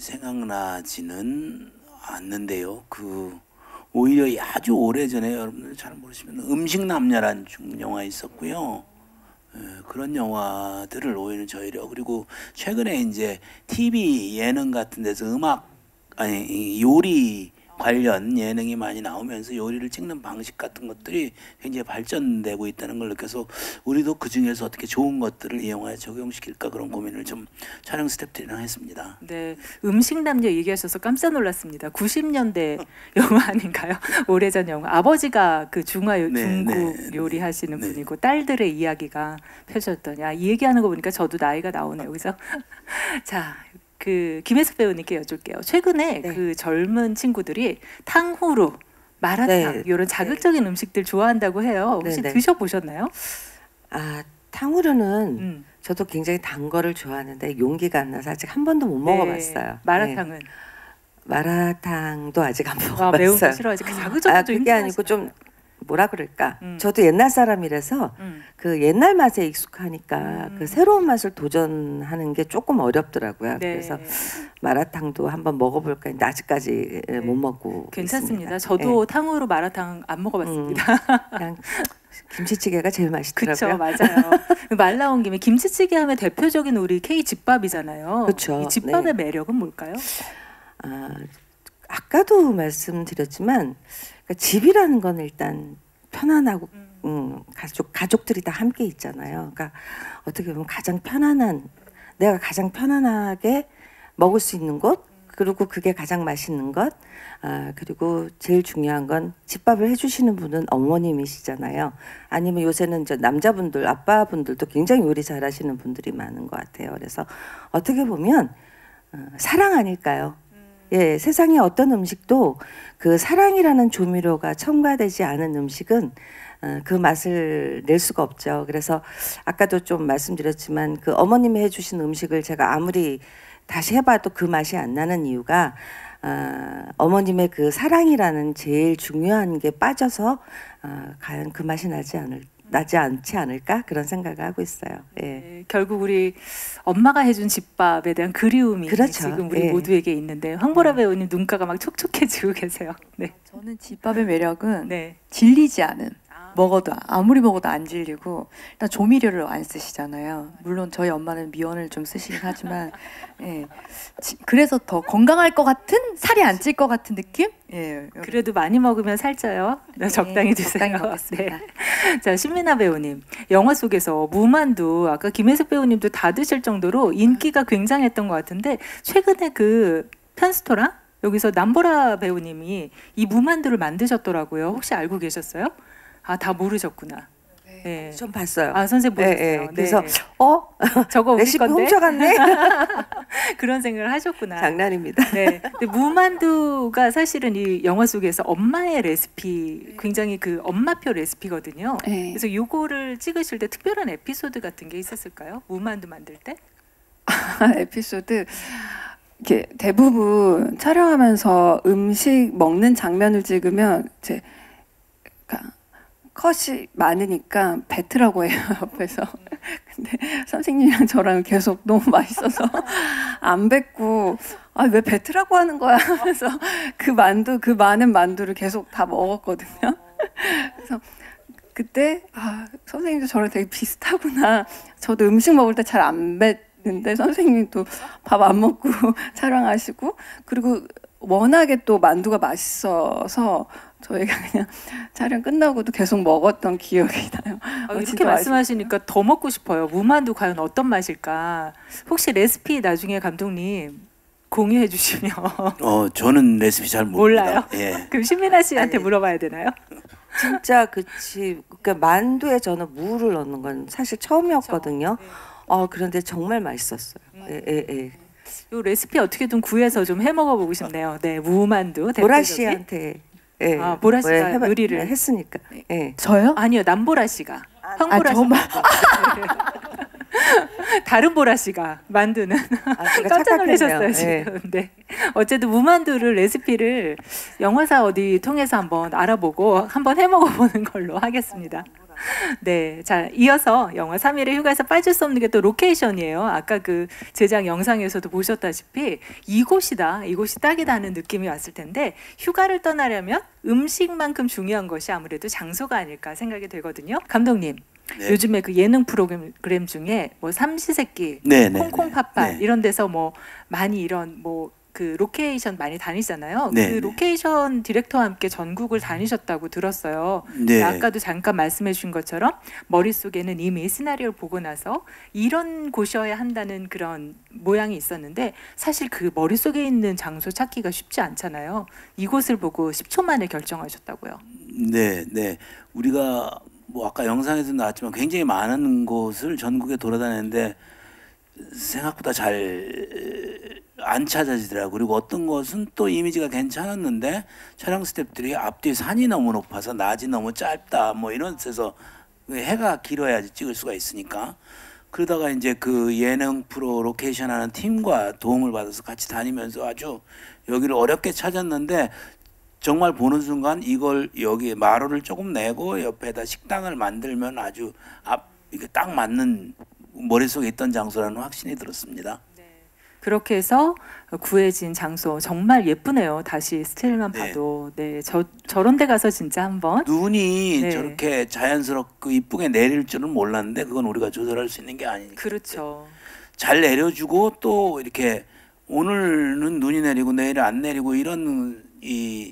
생각나지는 않는데요. 그 오히려 아주 오래전에 여러분들 잘 모르시면 음식남녀란 중 영화 있었고요. 예, 그런 영화들을 오히려 저희려 그리고 최근에 이제 티비 예능 같은 데서 음악 아니 이 요리 관련 예능이 많이 나오면서 요리를 찍는 방식 같은 것들이 굉장히 발전되고 있다는 걸 느껴서 우리도 그 중에서 어떻게 좋은 것들을 이 영화에 적용시킬까 그런 고민을 좀 촬영 스태프들이랑 했습니다. 네, 음식남녀 얘기하셔서 깜짝 놀랐습니다. 구십 년대 영화 아닌가요? 오래전 영화. 아버지가 그 중화 요, 네, 중국 네, 요리 하시는 네. 분이고 딸들의 이야기가 펼쳐졌더니 아, 이 얘기하는 거 보니까 저도 나이가 나오네요. 그래서 자. 그 김혜숙 배우님께 여쭐게요. 최근에 네. 그 젊은 친구들이 탕후루, 마라탕 네. 이런 자극적인 음식들 좋아한다고 해요. 혹시 네, 네. 드셔보셨나요? 아 탕후루는 음. 저도 굉장히 단 거를 좋아하는데 용기가 안 나서 아직 한 번도 못 네. 먹어봤어요. 마라탕은 네. 마라탕도 아직 안 아, 먹어봤어요. 매운 거 싫어하지. 그 자극적으로 아 그게 아니고 좀 뭐라 그럴까? 음. 저도 옛날 사람이라서 음. 그 옛날 맛에 익숙하니까 음. 그 새로운 맛을 도전하는 게 조금 어렵더라고요. 네. 그래서 마라탕도 한번 먹어볼까 했는데 아직까지 네. 못 먹고 괜찮습니다. 있습니다. 저도 네. 탕후루 마라탕 안 먹어봤습니다. 그냥 김치찌개가 제일 그렇죠, 맛있더라고요. 맞아요. 말 나온 김에 김치찌개 하면 대표적인 우리 K 집밥이잖아요. 그렇죠. 이 집밥의 네. 매력은 뭘까요? 아, 아까도 말씀드렸지만 그러니까 집이라는 건 일단 편안하고 음, 가족 가족들이 다 함께 있잖아요. 그러니까 어떻게 보면 가장 편안한 내가 가장 편안하게 먹을 수 있는 곳 그리고 그게 가장 맛있는 것 아, 그리고 제일 중요한 건 집밥을 해주시는 분은 어머님이시잖아요. 아니면 요새는 이제 남자분들 아빠분들도 굉장히 요리 잘하시는 분들이 많은 것 같아요. 그래서 어떻게 보면 어, 사랑 아닐까요? 예, 세상에 어떤 음식도 그 사랑이라는 조미료가 첨가되지 않은 음식은 어, 그 맛을 낼 수가 없죠. 그래서 아까도 좀 말씀드렸지만 그 어머님이 해주신 음식을 제가 아무리 다시 해봐도 그 맛이 안 나는 이유가 어, 어머님의 그 사랑이라는 제일 중요한 게 빠져서 어, 과연 그 맛이 나지 않을 나지 않지 않을까 그런 생각을 하고 있어요. 예. 네, 결국 우리 엄마가 해준 집밥에 대한 그리움이 그렇죠. 지금 우리 예. 모두에게 있는데 황보라 배우님 눈가가 막 촉촉해지고 계세요. 네, 저는 집밥의 매력은 네. 질리지 않은 먹어도 아무리 먹어도 안 질리고 일단 조미료를 안 쓰시잖아요. 물론 저희 엄마는 미원을 좀 쓰시긴 하지만 예. 지- 그래서 더 건강할 것 같은 살이 안 찔 것 같은 느낌? 예. 그래도 많이 먹으면 살쪄요. 네, 적당히 드세요. 적당히 먹겠습니다. 네. 자, 신민아 배우님, 영화 속에서 무만두 아까 김혜숙 배우님도 다 드실 정도로 인기가 굉장했던 것 같은데 최근에 그 편스토랑 여기서 남보라 배우님이 이 무만두를 만드셨더라고요. 혹시 알고 계셨어요? 아, 다 모르셨구나. 네. 좀 봤어요. 아, 선생님 예, 보셨어요. 예. 그래서 네. 어 저거 우리 레시피 건데 훔쳐갔네. 그런 생각을 하셨구나. 장난입니다. 네. 근데 무만두가 사실은 이 영화 속에서 엄마의 레시피, 굉장히 그 엄마표 레시피거든요. 네. 그래서 요거를 찍으실 때 특별한 에피소드 같은 게 있었을까요? 무만두 만들 때? 에피소드 이렇게 대부분 촬영하면서 음식 먹는 장면을 찍으면 이제 그러니까 컷이 많으니까 뱉으라고 해요 옆에서. 근데 선생님이랑 저랑 계속 너무 맛있어서 안 뱉고 아 왜 뱉으라고 하는 거야 하면서 그 만두 그 많은 만두를 계속 다 먹었거든요. 그래서 그때 아 선생님도 저랑 되게 비슷하구나. 저도 음식 먹을 때 잘 안 뱉는데 선생님도 밥 안 먹고 촬영하시고 그리고 워낙에 또 만두가 맛있어서 저희가 그냥 촬영 끝나고도 계속 먹었던 기억이 나요. 아, 어, 이렇게 진짜 말씀하시니까 더 먹고 싶어요. 무만두 과연 어떤 맛일까? 혹시 레시피 나중에 감독님 공유해 주시면 어 저는 레시피 잘 모릅니다. 몰라요? 예. 그럼 신민아 씨한테 아니. 물어봐야 되나요? 진짜 그치. 그러니까 만두에 저는 무를 넣는 건 사실 처음이었거든요. 어 그런데 정말 맛있었어요. 예, 예, 예. 요 레시피 어떻게든 구해서 좀 해 먹어보고 싶네요. 네, 무만두. 보라 대표적인. 씨한테 예. 아, 보라 씨가 예, 해봐- 요리를 했으니까. 예. 저요? 아니요, 남보라 씨가. 황보라 아, 정말? 씨가. 다른 보라 씨가 만드는. 아, 제가 깜짝 놀라셨어요 착각했네요. 지금. 네. 어쨌든 무만두를 레시피를 영화사 어디 통해서 한번 알아보고 한번 해먹어 보는 걸로 하겠습니다. 네, 자 이어서 영화 삼 일의 휴가에서 빠질 수 없는 게 또 로케이션이에요. 아까 그 제작 영상에서도 보셨다시피 이곳이다, 이곳이 딱이다 하는 느낌이 왔을 텐데 휴가를 떠나려면 음식만큼 중요한 것이 아무래도 장소가 아닐까 생각이 되거든요. 감독님, 네. 요즘에 그 예능 프로그램 중에 뭐 삼시세끼, 네, 네, 콩콩 네. 팟팟 네. 이런 데서 뭐 많이 이런 뭐 그 로케이션 많이 다니잖아요. 네, 그 네. 로케이션 디렉터와 함께 전국을 다니셨다고 들었어요. 네. 아까도 잠깐 말씀해 주신 것처럼 머릿속에는 이미 시나리오를 보고 나서 이런 곳이어야 한다는 그런 모양이 있었는데 사실 그 머릿속에 있는 장소 찾기가 쉽지 않잖아요. 이곳을 보고 십 초 만에 결정하셨다고요. 네, 네. 우리가 뭐 아까 영상에서 나왔지만 굉장히 많은 곳을 전국에 돌아다녔는데 생각보다 잘 안 찾아지더라고요. 그리고 어떤 것은 또 이미지가 괜찮았는데 촬영 스태프들이 앞뒤 산이 너무 높아서 낮이 너무 짧다 뭐 이런 데서 해가 길어야지 찍을 수가 있으니까 그러다가 이제 그 예능 프로 로케이션 하는 팀과 도움을 받아서 같이 다니면서 아주 여기를 어렵게 찾았는데 정말 보는 순간 이걸 여기 마루를 조금 내고 옆에다 식당을 만들면 아주 앞 이게 딱 맞는 머릿속에 있던 장소라는 확신이 들었습니다. 그렇게 해서 구해진 장소 정말 예쁘네요. 다시 스틸만 네. 봐도 네, 저 저런 데 가서 진짜 한번 눈이 네. 저렇게 자연스럽고 이쁘게 내릴 줄은 몰랐는데 그건 우리가 조절할 수 있는 게 아니니까 그렇죠. 잘 내려주고 또 이렇게 오늘은 눈이 내리고 내일 안 내리고 이런 이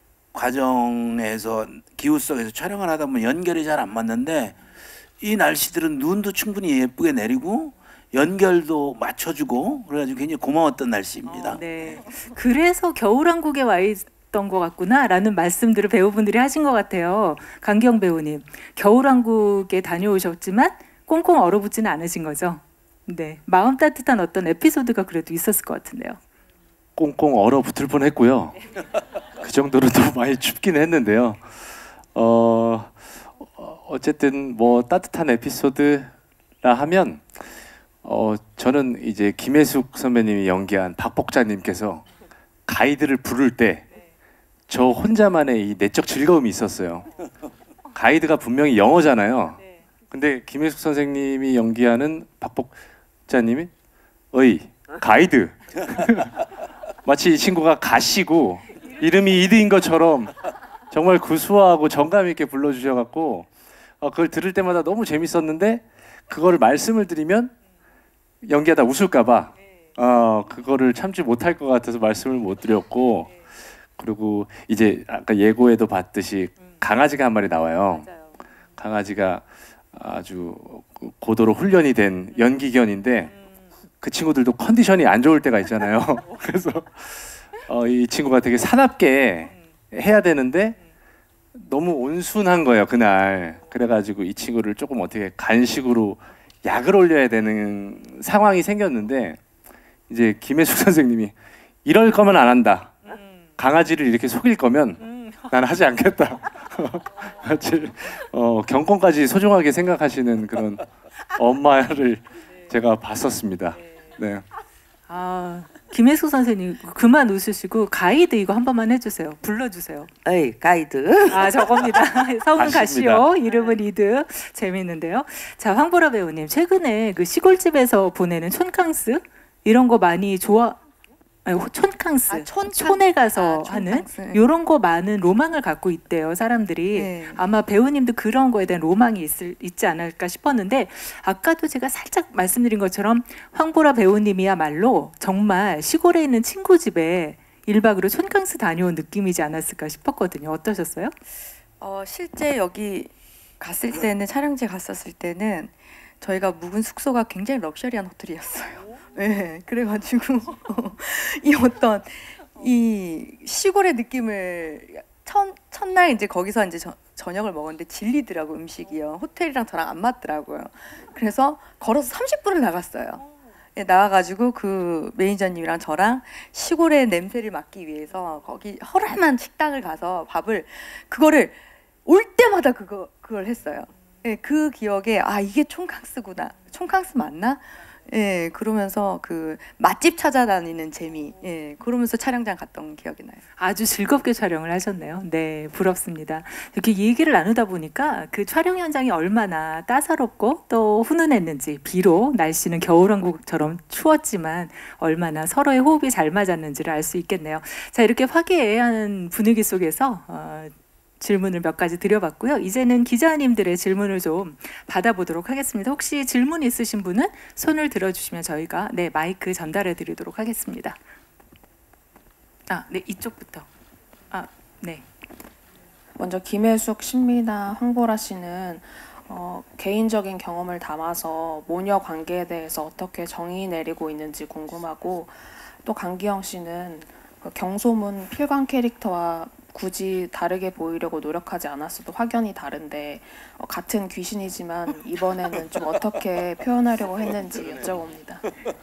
과정에서 기후 속에서 촬영을 하다 보면 연결이 잘 안 맞는데 이 날씨들은 눈도 충분히 예쁘게 내리고 연결도 맞춰주고 그래가지고 굉장히 고마웠던 날씨입니다. 어, 네. 그래서 겨울왕국에 와 있던 것 같구나라는 말씀들을 배우분들이 하신 것 같아요. 강경 배우님, 겨울왕국에 다녀오셨지만 꽁꽁 얼어붙지는 않으신 거죠? 네. 마음 따뜻한 어떤 에피소드가 그래도 있었을 것 같은데요. 꽁꽁 얼어붙을 뻔했고요. 그 정도로 또 많이 춥긴 했는데요. 어 어쨌든 뭐 따뜻한 에피소드라 하면 어 저는 이제 김혜숙 선배님이 연기한 박복자님께서 가이드를 부를 때 저 혼자만의 이 내적 즐거움이 있었어요. 가이드가 분명히 영어잖아요. 근데 김혜숙 선생님이 연기하는 박복자님이 어이 가이드 마치 이 친구가 가시고 이름이 이드인 것처럼 정말 구수하고 정감 있게 불러주셔갖고 어, 그걸 들을 때마다 너무 재밌었는데 그거를 말씀을 드리면 연기하다 웃을까봐 어, 그거를 참지 못할 것 같아서 말씀을 못 드렸고 그리고 이제 아까 예고에도 봤듯이 강아지가 한 마리 나와요. 강아지가 아주 고도로 훈련이 된 연기견인데 그 친구들도 컨디션이 안 좋을 때가 있잖아요. 그래서 어, 이 친구가 되게 사납게 해야 되는데 너무 온순한 거예요 그날. 그래가지고 이 친구를 조금 어떻게 간식으로 약을 올려야 되는 상황이 생겼는데 이제 김혜숙 선생님이 이럴 거면 안 한다. 강아지를 이렇게 속일 거면 난 하지 않겠다. 마치 어, 경건까지 소중하게 생각하시는 그런 엄마를 제가 봤었습니다. 네. 아, 김혜숙 선생님 그만 웃으시고 가이드 이거 한 번만 해주세요. 불러주세요. 어이 가이드. 아 저겁니다. 성은 맞습니다. 가시오. 이름은 이드. 재밌는데요. 자 황보라 배우님 최근에 그 시골집에서 보내는 촌캉스 이런 거 많이 좋아. 아니, 촌캉스, 아, 촌캉- 촌에 가서 아, 하는 촌캉스. 이런 거 많은 로망을 갖고 있대요 사람들이. 네. 아마 배우님도 그런 거에 대한 로망이 있을, 있지 않을까 싶었는데 아까도 제가 살짝 말씀드린 것처럼 황보라 배우님이야말로 정말 시골에 있는 친구 집에 일 박으로 촌캉스 다녀온 느낌이지 않았을까 싶었거든요. 어떠셨어요? 어, 실제 여기 갔을 때는 촬영지 갔었을 때는 저희가 묵은 숙소가 굉장히 럭셔리한 호텔이었어요. 네, 그래가지고 이 어떤 이 시골의 느낌을 첫 첫날 이제 거기서 이제 저, 저녁을 먹었는데 질리더라고 음식이요. 호텔이랑 저랑 안 맞더라고요. 그래서 걸어서 삼십 분을 나갔어요. 나와가지고 그 매니저님이랑 저랑 시골의 냄새를 맡기 위해서 거기 허름한 식당을 가서 밥을 그거를 올 때마다 그거 그걸 했어요. 예, 그 기억에 아 이게 촌캉스구나. 촌캉스 맞나? 예, 그러면서 그 맛집 찾아다니는 재미, 예, 그러면서 촬영장 갔던 기억이 나요. 아주 즐겁게 촬영을 하셨네요. 네, 부럽습니다. 이렇게 얘기를 나누다 보니까 그 촬영 현장이 얼마나 따사롭고 또 훈훈했는지, 비록 날씨는 겨울왕국처럼 추웠지만 얼마나 서로의 호흡이 잘 맞았는지를 알 수 있겠네요. 자, 이렇게 화기애애한 분위기 속에서 어, 질문을 몇 가지 드려봤고요. 이제는 기자님들의 질문을 좀 받아보도록 하겠습니다. 혹시 질문 있으신 분은 손을 들어주시면 저희가 네 마이크 전달해 드리도록 하겠습니다. 아, 네 이쪽부터. 아, 네. 먼저 김혜숙, 신미나, 황보라 씨는 어, 개인적인 경험을 담아서 모녀 관계에 대해서 어떻게 정의 내리고 있는지 궁금하고, 또 강기영 씨는 그 경소문 필광 캐릭터와 굳이 다르게 보이려고 노력하지 않았어도 확연히 다른데 어, 같은 귀신이지만 이번에는 좀 어떻게 표현하려고 했는지 여쭤봅니다.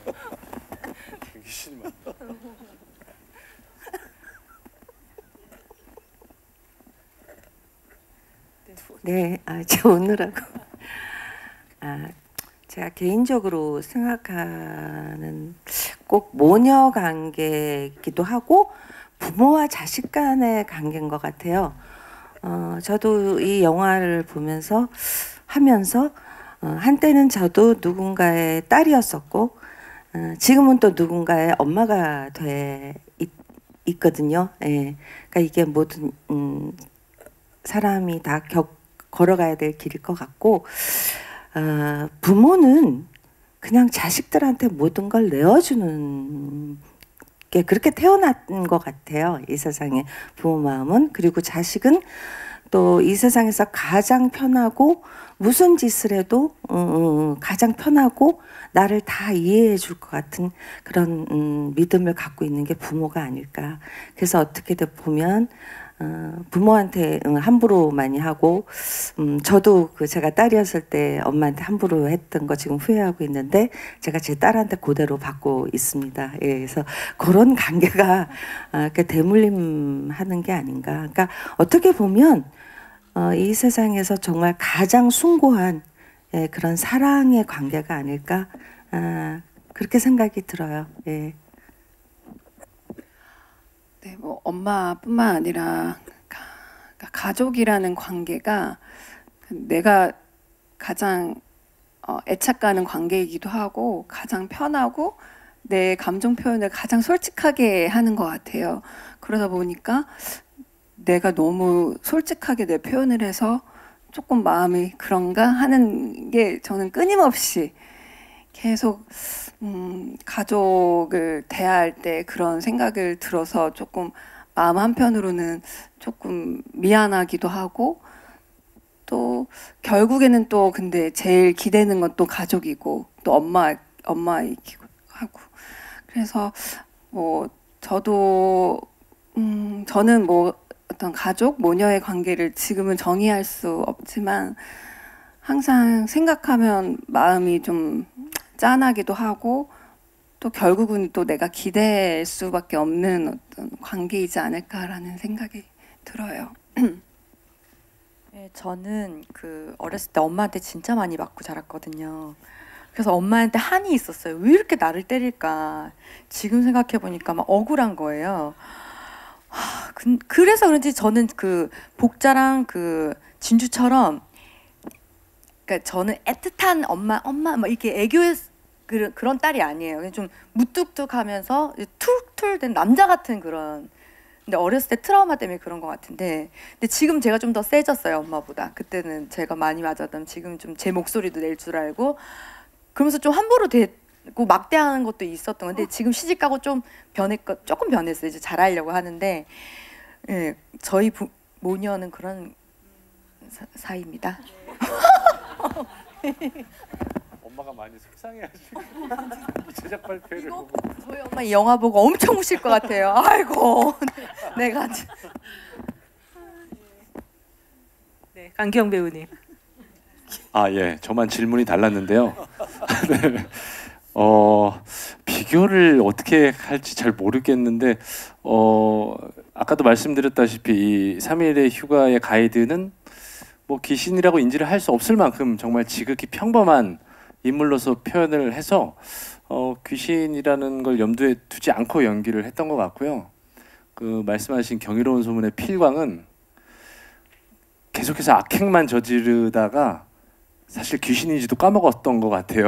네, 아, 저 오느라고. 아, 제가 개인적으로 생각하는 꼭 모녀 관계이기도 하고 부모와 자식 간의 관계인 것 같아요. 어, 저도 이 영화를 보면서 하면서 어, 한때는 저도 누군가의 딸이었었고 어, 지금은 또 누군가의 엄마가 돼 있, 있거든요. 예. 그러니까 이게 모든 음, 사람이 다 겪, 걸어가야 될 길일 것 같고 어, 부모는 그냥 자식들한테 모든 걸 내어주는 게 그렇게 태어난 것 같아요. 이 세상에 부모 마음은. 그리고 자식은 또 이 세상에서 가장 편하고 무슨 짓을 해도 음, 가장 편하고 나를 다 이해해 줄 것 같은 그런 음, 믿음을 갖고 있는 게 부모가 아닐까. 그래서 어떻게 보면 어, 부모한테 음, 함부로 많이 하고 음, 저도 그 제가 딸이었을 때 엄마한테 함부로 했던 거 지금 후회하고 있는데 제가 제 딸한테 그대로 받고 있습니다. 예, 그래서 그런 관계가 아, 그 대물림하는 게 아닌가. 그러니까 어떻게 보면 어, 이 세상에서 정말 가장 숭고한 예, 그런 사랑의 관계가 아닐까. 아, 그렇게 생각이 들어요. 예. 네, 뭐 엄마뿐만 아니라 가, 그러니까 가족이라는 관계가 내가 가장 어, 애착가는 관계이기도 하고 가장 편하고 내 감정 표현을 가장 솔직하게 하는 것 같아요. 그러다 보니까 내가 너무 솔직하게 내 표현을 해서 조금 마음이 그런가 하는 게 저는 끊임없이 계속 음, 가족을 대할 때 그런 생각을 들어서 조금 마음 한편으로는 조금 미안하기도 하고 또 결국에는 또 근데 제일 기대는 건 또 가족이고 또 엄마 엄마이기도 하고 그래서 뭐 저도 음, 저는 뭐 어떤 가족 모녀의 관계를 지금은 정의할 수 없지만 항상 생각하면 마음이 좀 짠하기도 하고 또 결국은 또 내가 기댈 수밖에 없는 어떤 관계이지 않을까라는 생각이 들어요. 네, 저는 그 어렸을 때 엄마한테 진짜 많이 맞고 자랐거든요. 그래서 엄마한테 한이 있었어요. 왜 이렇게 나를 때릴까? 지금 생각해 보니까 막 억울한 거예요. 하, 그, 그래서 그런지 저는 그 복자랑 그 진주처럼 그러니까 저는 애틋한 엄마, 엄마 막 이렇게 애교했 그, 그런 딸이 아니에요. 그냥 좀 무뚝뚝하면서 툴툴된 남자 같은 그런. 근데 어렸을 때 트라우마 때문에 그런 것 같은데, 근데 지금 제가 좀 더 세졌어요 엄마보다. 그때는 제가 많이 맞았던 지금 좀 제 목소리도 낼 줄 알고, 그러면서 좀 함부로 대고 막대하는 것도 있었던 건데 지금 시집가고 좀 변했고 조금 변했어요. 이제 잘하려고 하는데, 예, 저희 부, 모녀는 그런 사, 사이입니다. 엄마가 많이 속상해하시고 제작 발표를 보고 저희 엄마 이 영화 보고 엄청 우실 것 같아요. 아이고, 내가 네, 강기영 배우님. 아, 예. 저만 질문이 달랐는데요. 네. 어, 비교를 어떻게 할지 잘 모르겠는데 어, 아까도 말씀드렸다시피 이 삼 일의 휴가의 가이드는 뭐 귀신이라고 인지를 할 수 없을 만큼 정말 지극히 평범한 인물로서 표현을 해서 어, 귀신이라는 걸 염두에 두지 않고 연기를 했던 것 같고요. 그 말씀하신 경이로운 소문의 필광은 계속해서 악행만 저지르다가 사실 귀신인지도 까먹었던 것 같아요.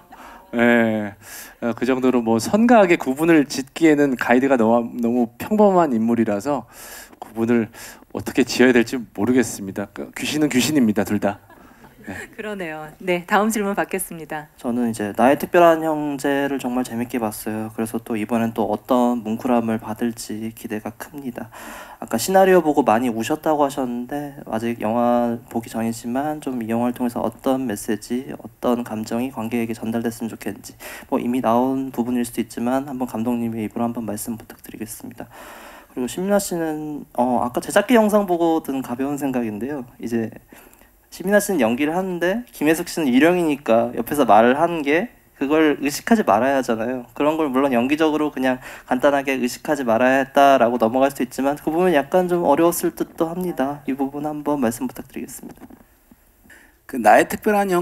예, 어, 그 정도로 뭐 선과악의 구분을 짓기에는 가이드가 너무, 너무 평범한 인물이라서 구분을 어떻게 지어야 될지 모르겠습니다. 그 귀신은 귀신입니다, 둘 다. 그러네요. 네, 다음 질문 받겠습니다. 저는 이제 나의 특별한 형제를 정말 재밌게 봤어요. 그래서 또 이번엔 또 어떤 뭉클함을 받을지 기대가 큽니다. 아까 시나리오 보고 많이 우셨다고 하셨는데 아직 영화 보기 전이지만 좀 이 영화를 통해서 어떤 메시지, 어떤 감정이 관객에게 전달됐으면 좋겠는지 뭐 이미 나온 부분일 수도 있지만 한번 감독님의 입으로 한번 말씀 부탁드리겠습니다. 그리고 심나 씨는 어 아까 제작기 영상 보고 든 가벼운 생각인데요. 이제 시민아 씨는 연기를 하는데 김혜숙 씨는 일형이니까 옆에서 말을 하는 게 그걸 의식하지 말아야 하잖아요. 그런 걸 물론 연기적으로 그냥 간단하게 의식하지 말아야 했다라고 넘어갈 수 있지만 그 부분 약간 좀 어려웠을 듯도 합니다. 이 부분 한번 말씀 부탁드리겠습니다. 그 나의 특별한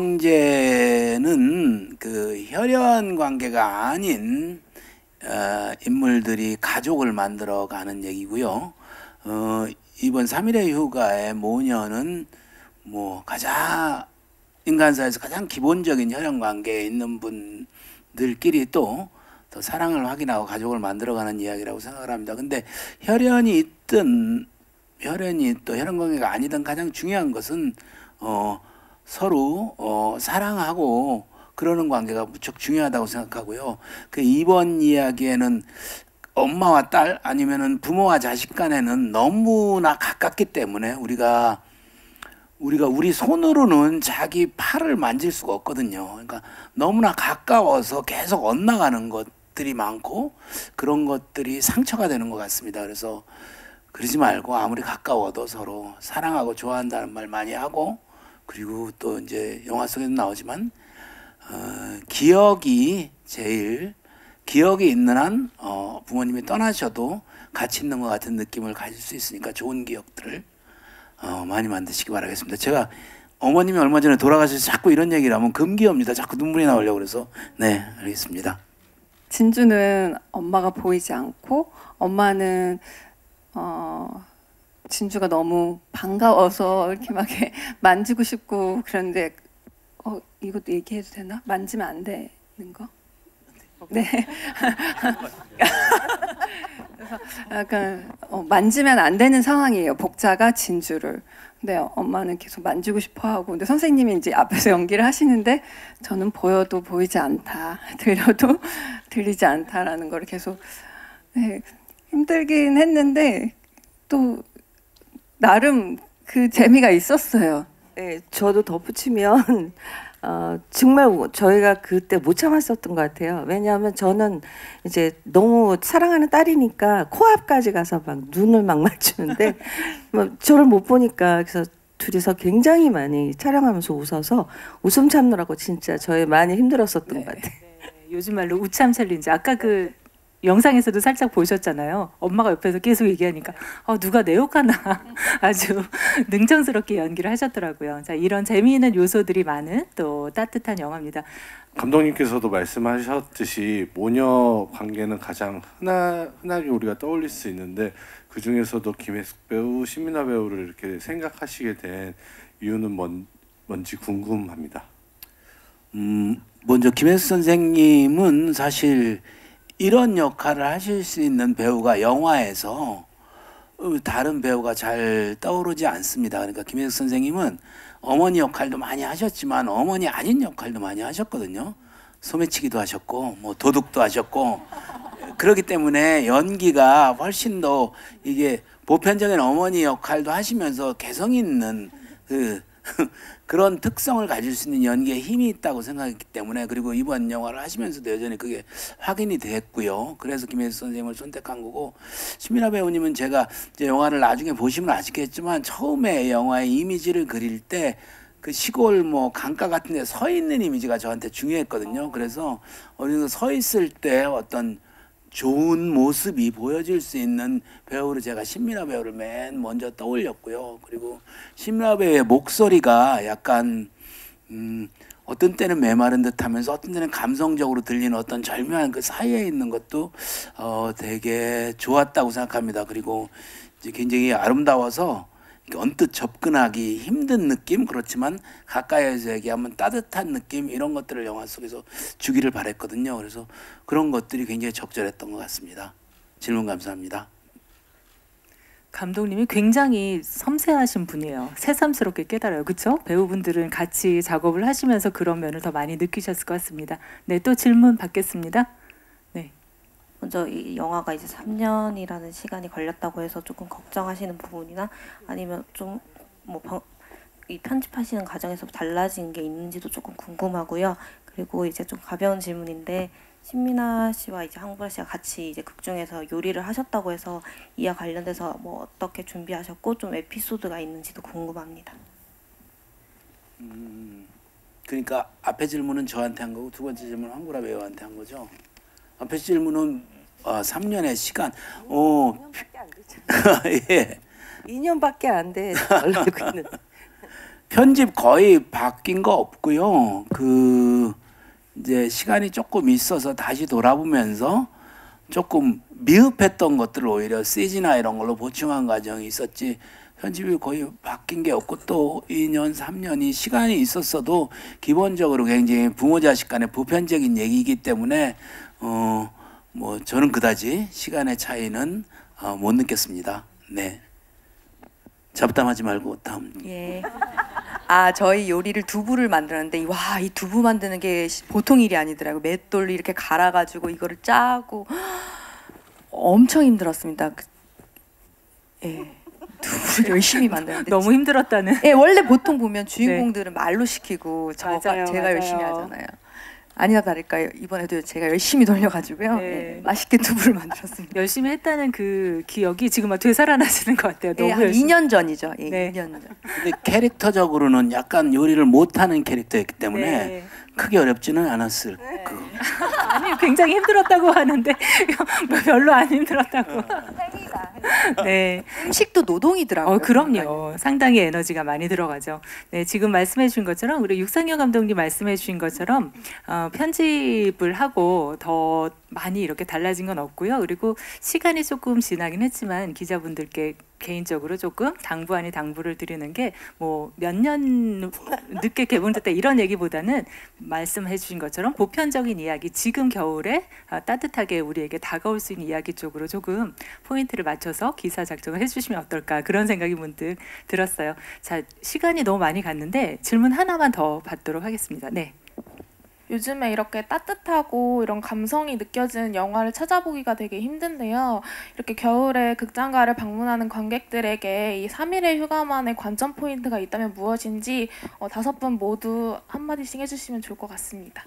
형제는 그 혈연 관계가 아닌 어, 인물들이 가족을 만들어가는 얘기고요. 어, 이번 삼 일의 휴가의 모녀는 뭐 가장 인간사에서 가장 기본적인 혈연 관계에 있는 분들끼리 또 더 사랑을 확인하고 가족을 만들어가는 이야기라고 생각을 합니다. 근데 혈연이 있든 혈연이 또 혈연 관계가 아니든 가장 중요한 것은 어, 서로 어, 사랑하고 그러는 관계가 무척 중요하다고 생각하고요. 그 이번 이야기에는 엄마와 딸 아니면은 부모와 자식 간에는 너무나 가깝기 때문에 우리가 우리가 우리 손으로는 자기 팔을 만질 수가 없거든요. 그러니까 너무나 가까워서 계속 엇나가는 것들이 많고 그런 것들이 상처가 되는 것 같습니다. 그래서 그러지 말고 아무리 가까워도 서로 사랑하고 좋아한다는 말 많이 하고 그리고 또 이제 영화 속에도 나오지만 어, 기억이 제일 기억이 있는 한 어, 부모님이 떠나셔도 가치 있는 것 같은 느낌을 가질 수 있으니까 좋은 기억들을 어, 많이 만드시기 바라겠습니다. 제가 어머님이 얼마 전에 돌아가셔서 자꾸 이런 얘기를 하면 금기어입니다. 자꾸 눈물이 나오려고 그래서 네 알겠습니다. 진주는 엄마가 보이지 않고 엄마는 어, 진주가 너무 반가워서 이렇게 막 이렇게 만지고 싶고 그런데 어, 이것도 얘기해도 되나? 만지면 안 되는 거? 네. 그래서 약간 어, 만지면 안 되는 상황이에요. 복자가 진주를. 근데 엄마는 계속 만지고 싶어 하고. 근데 선생님이 이제 앞에서 연기를 하시는데 저는 보여도 보이지 않다. 들려도 들리지 않다라는 걸 계속 네, 힘들긴 했는데 또 나름 그 재미가 있었어요. 네, 저도 덧붙이면 어, 정말 저희가 그때 못 참았었던 것 같아요. 왜냐하면 저는 이제 너무 사랑하는 딸이니까 코앞까지 가서 막 눈을 막 맞추는데 뭐 저를 못 보니까 그래서 둘이서 굉장히 많이 촬영하면서 웃어서 웃음 참느라고 진짜 저희 많이 힘들었었던 네. 것 같아요. 네, 요즘 말로 우참 챌린지. 아까 그 영상에서도 살짝 보셨잖아요. 엄마가 옆에서 계속 얘기하니까 어, 누가 내 욕하나 아주 능청스럽게 연기를 하셨더라고요. 자, 이런 재미있는 요소들이 많은 또 따뜻한 영화입니다. 감독님께서도 말씀하셨듯이 모녀 관계는 가장 흔하, 흔하게 우리가 떠올릴 수 있는데 그 중에서도 김혜숙 배우, 신민아 배우를 이렇게 생각하시게 된 이유는 뭔, 뭔지 궁금합니다. 음, 먼저 김혜수 선생님은 사실 이런 역할을 하실 수 있는 배우가 영화에서 다른 배우가 잘 떠오르지 않습니다. 그러니까 김혜숙 선생님은 어머니 역할도 많이 하셨지만 어머니 아닌 역할도 많이 하셨거든요. 소매치기도 하셨고 뭐 도둑도 하셨고 그렇기 때문에 연기가 훨씬 더 이게 보편적인 어머니 역할도 하시면서 개성 있는 그 그런 특성을 가질 수 있는 연기에 힘이 있다고 생각했기 때문에 그리고 이번 영화를 하시면서도 여전히 그게 확인이 됐고요. 그래서 김혜수 선생님을 선택한 거고 신민아 배우님은 제가 이제 영화를 나중에 보시면 아시겠지만 처음에 영화의 이미지를 그릴 때 그 시골 뭐 강가 같은 데 서 있는 이미지가 저한테 중요했거든요. 그래서 어느 정도 서 있을 때 어떤 좋은 모습이 보여질 수 있는 배우로 제가 신민아 배우를 맨 먼저 떠올렸고요. 그리고 신민아 배우의 목소리가 약간 음 어떤 때는 메마른 듯하면서 어떤 때는 감성적으로 들리는 어떤 절묘한 그 사이에 있는 것도 어 되게 좋았다고 생각합니다. 그리고 이제 굉장히 아름다워서 언뜻 접근하기 힘든 느낌, 그렇지만 가까이에서 얘기하면 따뜻한 느낌, 이런 것들을 영화 속에서 주기를 바랬거든요. 그래서 그런 것들이 굉장히 적절했던 것 같습니다. 질문 감사합니다. 감독님이 굉장히 섬세하신 분이에요. 새삼스럽게 깨달아요. 그렇죠? 배우분들은 같이 작업을 하시면서 그런 면을 더 많이 느끼셨을 것 같습니다. 네, 또 질문 받겠습니다. 네. 먼저 이 영화가 이제 삼 년이라는 시간이 걸렸다고 해서 조금 걱정하시는 부분이나 아니면 좀 뭐 이 편집하시는 과정에서 달라진 게 있는지도 조금 궁금하고요. 그리고 이제 좀 가벼운 질문인데 신민아 씨와 이제 황보라 씨가 같이 이제 극중에서 요리를 하셨다고 해서 이와 관련돼서 뭐 어떻게 준비하셨고 좀 에피소드가 있는지도 궁금합니다. 음, 그러니까 앞에 질문은 저한테 한 거고 두 번째 질문은 황보라 배우한테 한 거죠. 앞에 질문은 아, 삼 년의 시간. 어, 이 년밖에 안 되잖아요. 예. 이 년밖에 안 돼. 알고 있는. 편집 거의 바뀐 거 없고요. 그 이제 시간이 조금 있어서 다시 돌아보면서 조금 미흡했던 것들을 오히려 씨지나 이런 걸로 보충한 과정이 있었지 편집이 거의 바뀐 게 없고 또 이 년, 삼 년이 시간이 있었어도 기본적으로 굉장히 부모 자식 간의 보편적인 얘기이기 때문에 어 뭐 저는 그다지 시간의 차이는 어, 못 느꼈습니다. 네. 잡담하지 말고 다음. 예. 아, 저희 요리를 두부를 만들었는데 와, 이 두부 만드는 게 보통 일이 아니더라고요. 맷돌로 이렇게 갈아가지고 이거를 짜고 엄청 힘들었습니다. 예. 두부를 열심히 만드는데 너무 힘들었다는. 예, 원래 보통 보면 주인공들은 말로 시키고 저 맞아요, 제가 맞아요. 열심히 하잖아요. 아니나 다를까요? 이번에도 제가 열심히 돌려가지고요. 네. 예, 맛있게 두부를 만들었습니다. 열심히 했다는 그 기억이 지금 막 되살아나시는 것 같아요. 예, 너무 한 열심히. 이 년 전이죠. 예, 네. 이 년 전. 근데 캐릭터적으로는 약간 요리를 못하는 캐릭터였기 때문에 네. 크게 어렵지는 않았을 거. 아니 굉장히 힘들었다고 하는데 별로 안 힘들었다고. 네. 음식도 노동이더라고요. 어, 그럼요. 상당히 에너지가 많이 들어가죠. 네, 지금 말씀해 주신 것처럼 우리 육상여 감독님 말씀해 주신 것처럼 어, 편집을 하고 더 많이 이렇게 달라진 건 없고요. 그리고 시간이 조금 지나긴 했지만 기자분들께 개인적으로 조금 당부 아닌 당부를 드리는 게 뭐 몇 년 늦게 개봉됐다 이런 얘기보다는 말씀해 주신 것처럼 보편적인 이야기, 지금 겨울에 아, 따뜻하게 우리에게 다가올 수 있는 이야기 쪽으로 조금 포인트를 맞춰서 기사 작성을 해주시면 어떨까 그런 생각이 문득 들었어요. 자, 시간이 너무 많이 갔는데 질문 하나만 더 받도록 하겠습니다. 네. 요즘에 이렇게 따뜻하고 이런 감성이 느껴지는 영화를 찾아보기가 되게 힘든데요. 이렇게 겨울에 극장가를 방문하는 관객들에게 이 삼 일의 휴가만의 관전 포인트가 있다면 무엇인지 어, 다섯 분 모두 한마디씩 해주시면 좋을 것 같습니다.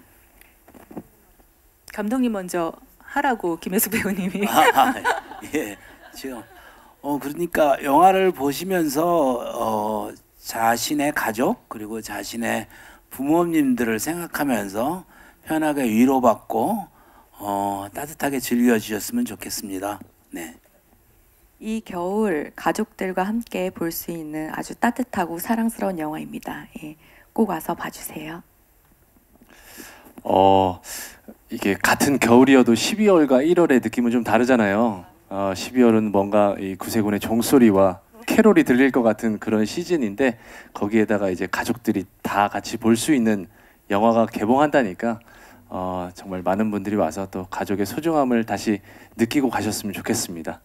감독님 먼저 하라고 김혜수 배우님이. 아, 예, 지금 어 그러니까 영화를 보시면서 어 자신의 가족 그리고 자신의 부모님들을 생각하면서 편하게 위로받고 어 따뜻하게 즐겨주셨으면 좋겠습니다. 네. 이 겨울 가족들과 함께 볼 수 있는 아주 따뜻하고 사랑스러운 영화입니다. 예, 꼭 와서 봐주세요. 어 이게 같은 겨울이어도 십이월과 일월의 느낌은 좀 다르잖아요. 어, 십이월은 뭔가 이 구세군의 종소리와 캐롤이 들릴 것 같은 그런 시즌인데 거기에다가 이제 가족들이 다 같이 볼 수 있는 영화가 개봉한다니까 어, 정말 많은 분들이 와서 또 가족의 소중함을 다시 느끼고 가셨으면 좋겠습니다.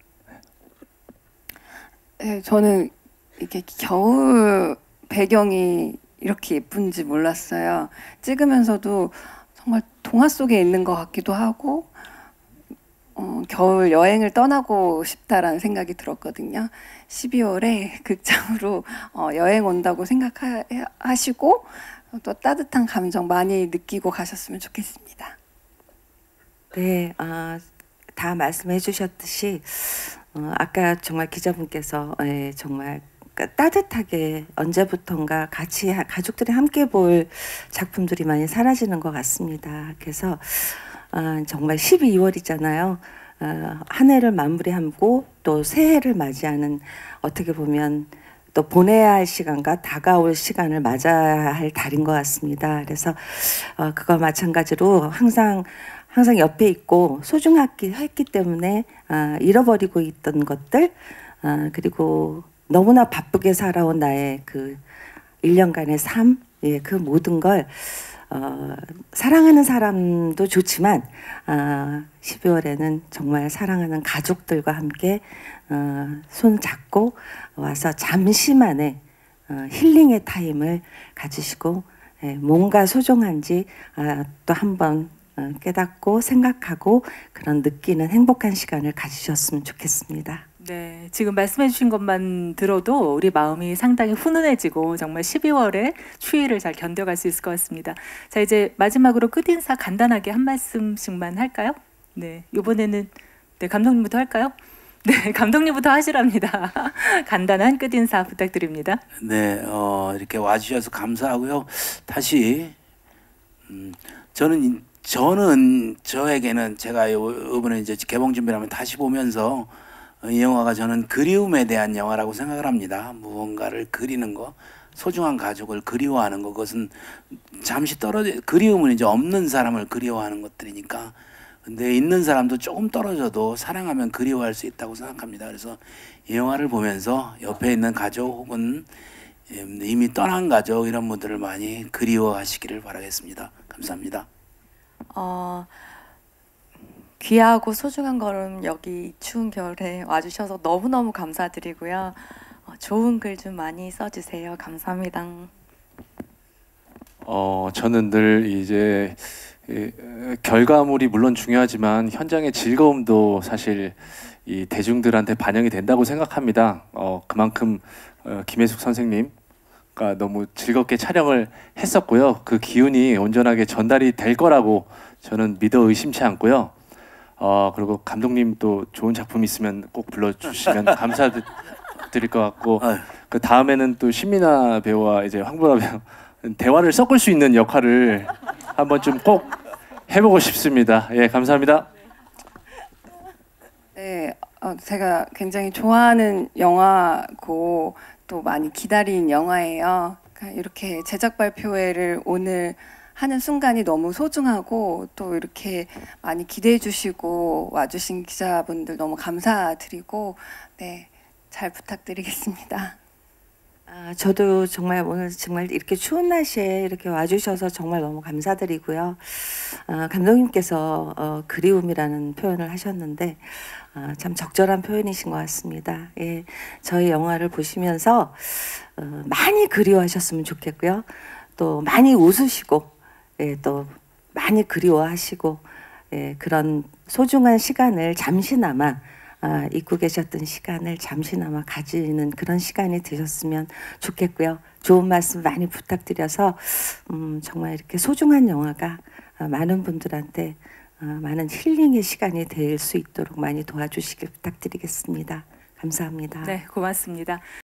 네, 저는 이게 겨울 배경이 이렇게 예쁜지 몰랐어요. 찍으면서도 정말 동화 속에 있는 것 같기도 하고 어, 겨울 여행을 떠나고 싶다라는 생각이 들었거든요. 십이월에 극장으로 어, 여행 온다고 생각하시고 또 따뜻한 감정 많이 느끼고 가셨으면 좋겠습니다. 네, 아, 다 말씀해 주셨듯이 어, 아까 정말 기자분께서 예, 정말 그러니까 따뜻하게 언제부턴가 같이 하- 가족들이 함께 볼 작품들이 많이 사라지는 것 같습니다. 그래서 아, 정말 십이월이잖아요. 어, 한 해를 마무리하고 또 새해를 맞이하는 어떻게 보면 또 보내야 할 시간과 다가올 시간을 맞아야 할 달인 것 같습니다. 그래서 어, 그거 마찬가지로 항상 항상 옆에 있고 소중하기 했기 때문에 아, 잃어버리고 있던 것들 아, 그리고 너무나 바쁘게 살아온 나의 그 일 년간의 삶, 예, 그 모든 걸 어, 사랑하는 사람도 좋지만 아, 십이월에는 정말 사랑하는 가족들과 함께 어, 손 잡고 와서 잠시만의 어, 힐링의 타임을 가지시고 예, 뭔가 소중한지 아, 또 한번 어, 깨닫고 생각하고 그런 느끼는 행복한 시간을 가지셨으면 좋겠습니다. 네, 지금 말씀해 주신 것만 들어도 우리 마음이 상당히 훈훈해지고 정말 십이월에 추위를 잘 견뎌갈 수 있을 것 같습니다. 자, 이제 마지막으로 끝인사 간단하게 한 말씀씩만 할까요? 네, 이번에는 네, 감독님부터 할까요? 네, 감독님부터 하시랍니다. 간단한 끝인사 부탁드립니다. 네, 어, 이렇게 와주셔서 감사하고요. 다시 음, 저는 이- 저는 저에게는 제가 요- 이번에 이제 개봉 준비를 하면 다시 보면서 어, 이 영화가 저는 그리움에 대한 영화라고 생각을 합니다. 무언가를 그리는 거, 소중한 가족을 그리워하는 거, 그것은 잠시 떨어져, 그리움은 이제 없는 사람을 그리워하는 것들이니까. 근데 있는 사람도 조금 떨어져도 사랑하면 그리워할 수 있다고 생각합니다. 그래서 이 영화를 보면서 옆에 있는 가족 혹은 이미 떠난 가족 이런 분들을 많이 그리워하시기를 바라겠습니다. 감사합니다. 어, 귀하고 소중한 걸음 여기 추운 겨울에 와주셔서 너무너무 감사드리고요. 어, 좋은 글 좀 많이 써주세요. 감사합니다. 어, 저는 늘 이제 이, 에, 결과물이 물론 중요하지만 현장의 즐거움도 사실 이 대중들한테 반영이 된다고 생각합니다. 어, 그만큼 어, 김혜숙 선생님과 너무 즐겁게 촬영을 했었고요. 그 기운이 온전하게 전달이 될 거라고 저는 믿어 의심치 않고요. 어, 그리고 감독님 또 좋은 작품 있으면 꼭 불러주시면 감사드릴 것 같고 아유. 그 다음에는 또 신민아 배우와 이제 황보라 배우 대화를 섞을 수 있는 역할을 한번 좀 꼭 해보고 싶습니다. 예, 감사합니다. 네, 어, 제가 굉장히 좋아하는 영화고 또 많이 기다린 영화예요. 그러니까 이렇게 제작 발표회를 오늘 하는 순간이 너무 소중하고 또 이렇게 많이 기대해 주시고 와주신 기자분들 너무 감사드리고 네, 잘 부탁드리겠습니다. 아, 저도 정말 오늘 정말 이렇게 추운 날씨에 이렇게 와주셔서 정말 너무 감사드리고요. 아, 감독님께서 어, 그리움이라는 표현을 하셨는데 아, 참 적절한 표현이신 것 같습니다. 예, 저희 영화를 보시면서 어, 많이 그리워하셨으면 좋겠고요. 또 많이 웃으시고 예, 또 많이 그리워하시고 예, 그런 소중한 시간을 잠시나마 아, 잊고 계셨던 시간을 잠시나마 가지는 그런 시간이 되셨으면 좋겠고요. 좋은 말씀 많이 부탁드려서 음, 정말 이렇게 소중한 영화가 아, 많은 분들한테 아, 많은 힐링의 시간이 될 수 있도록 많이 도와주시길 부탁드리겠습니다. 감사합니다. 네, 고맙습니다.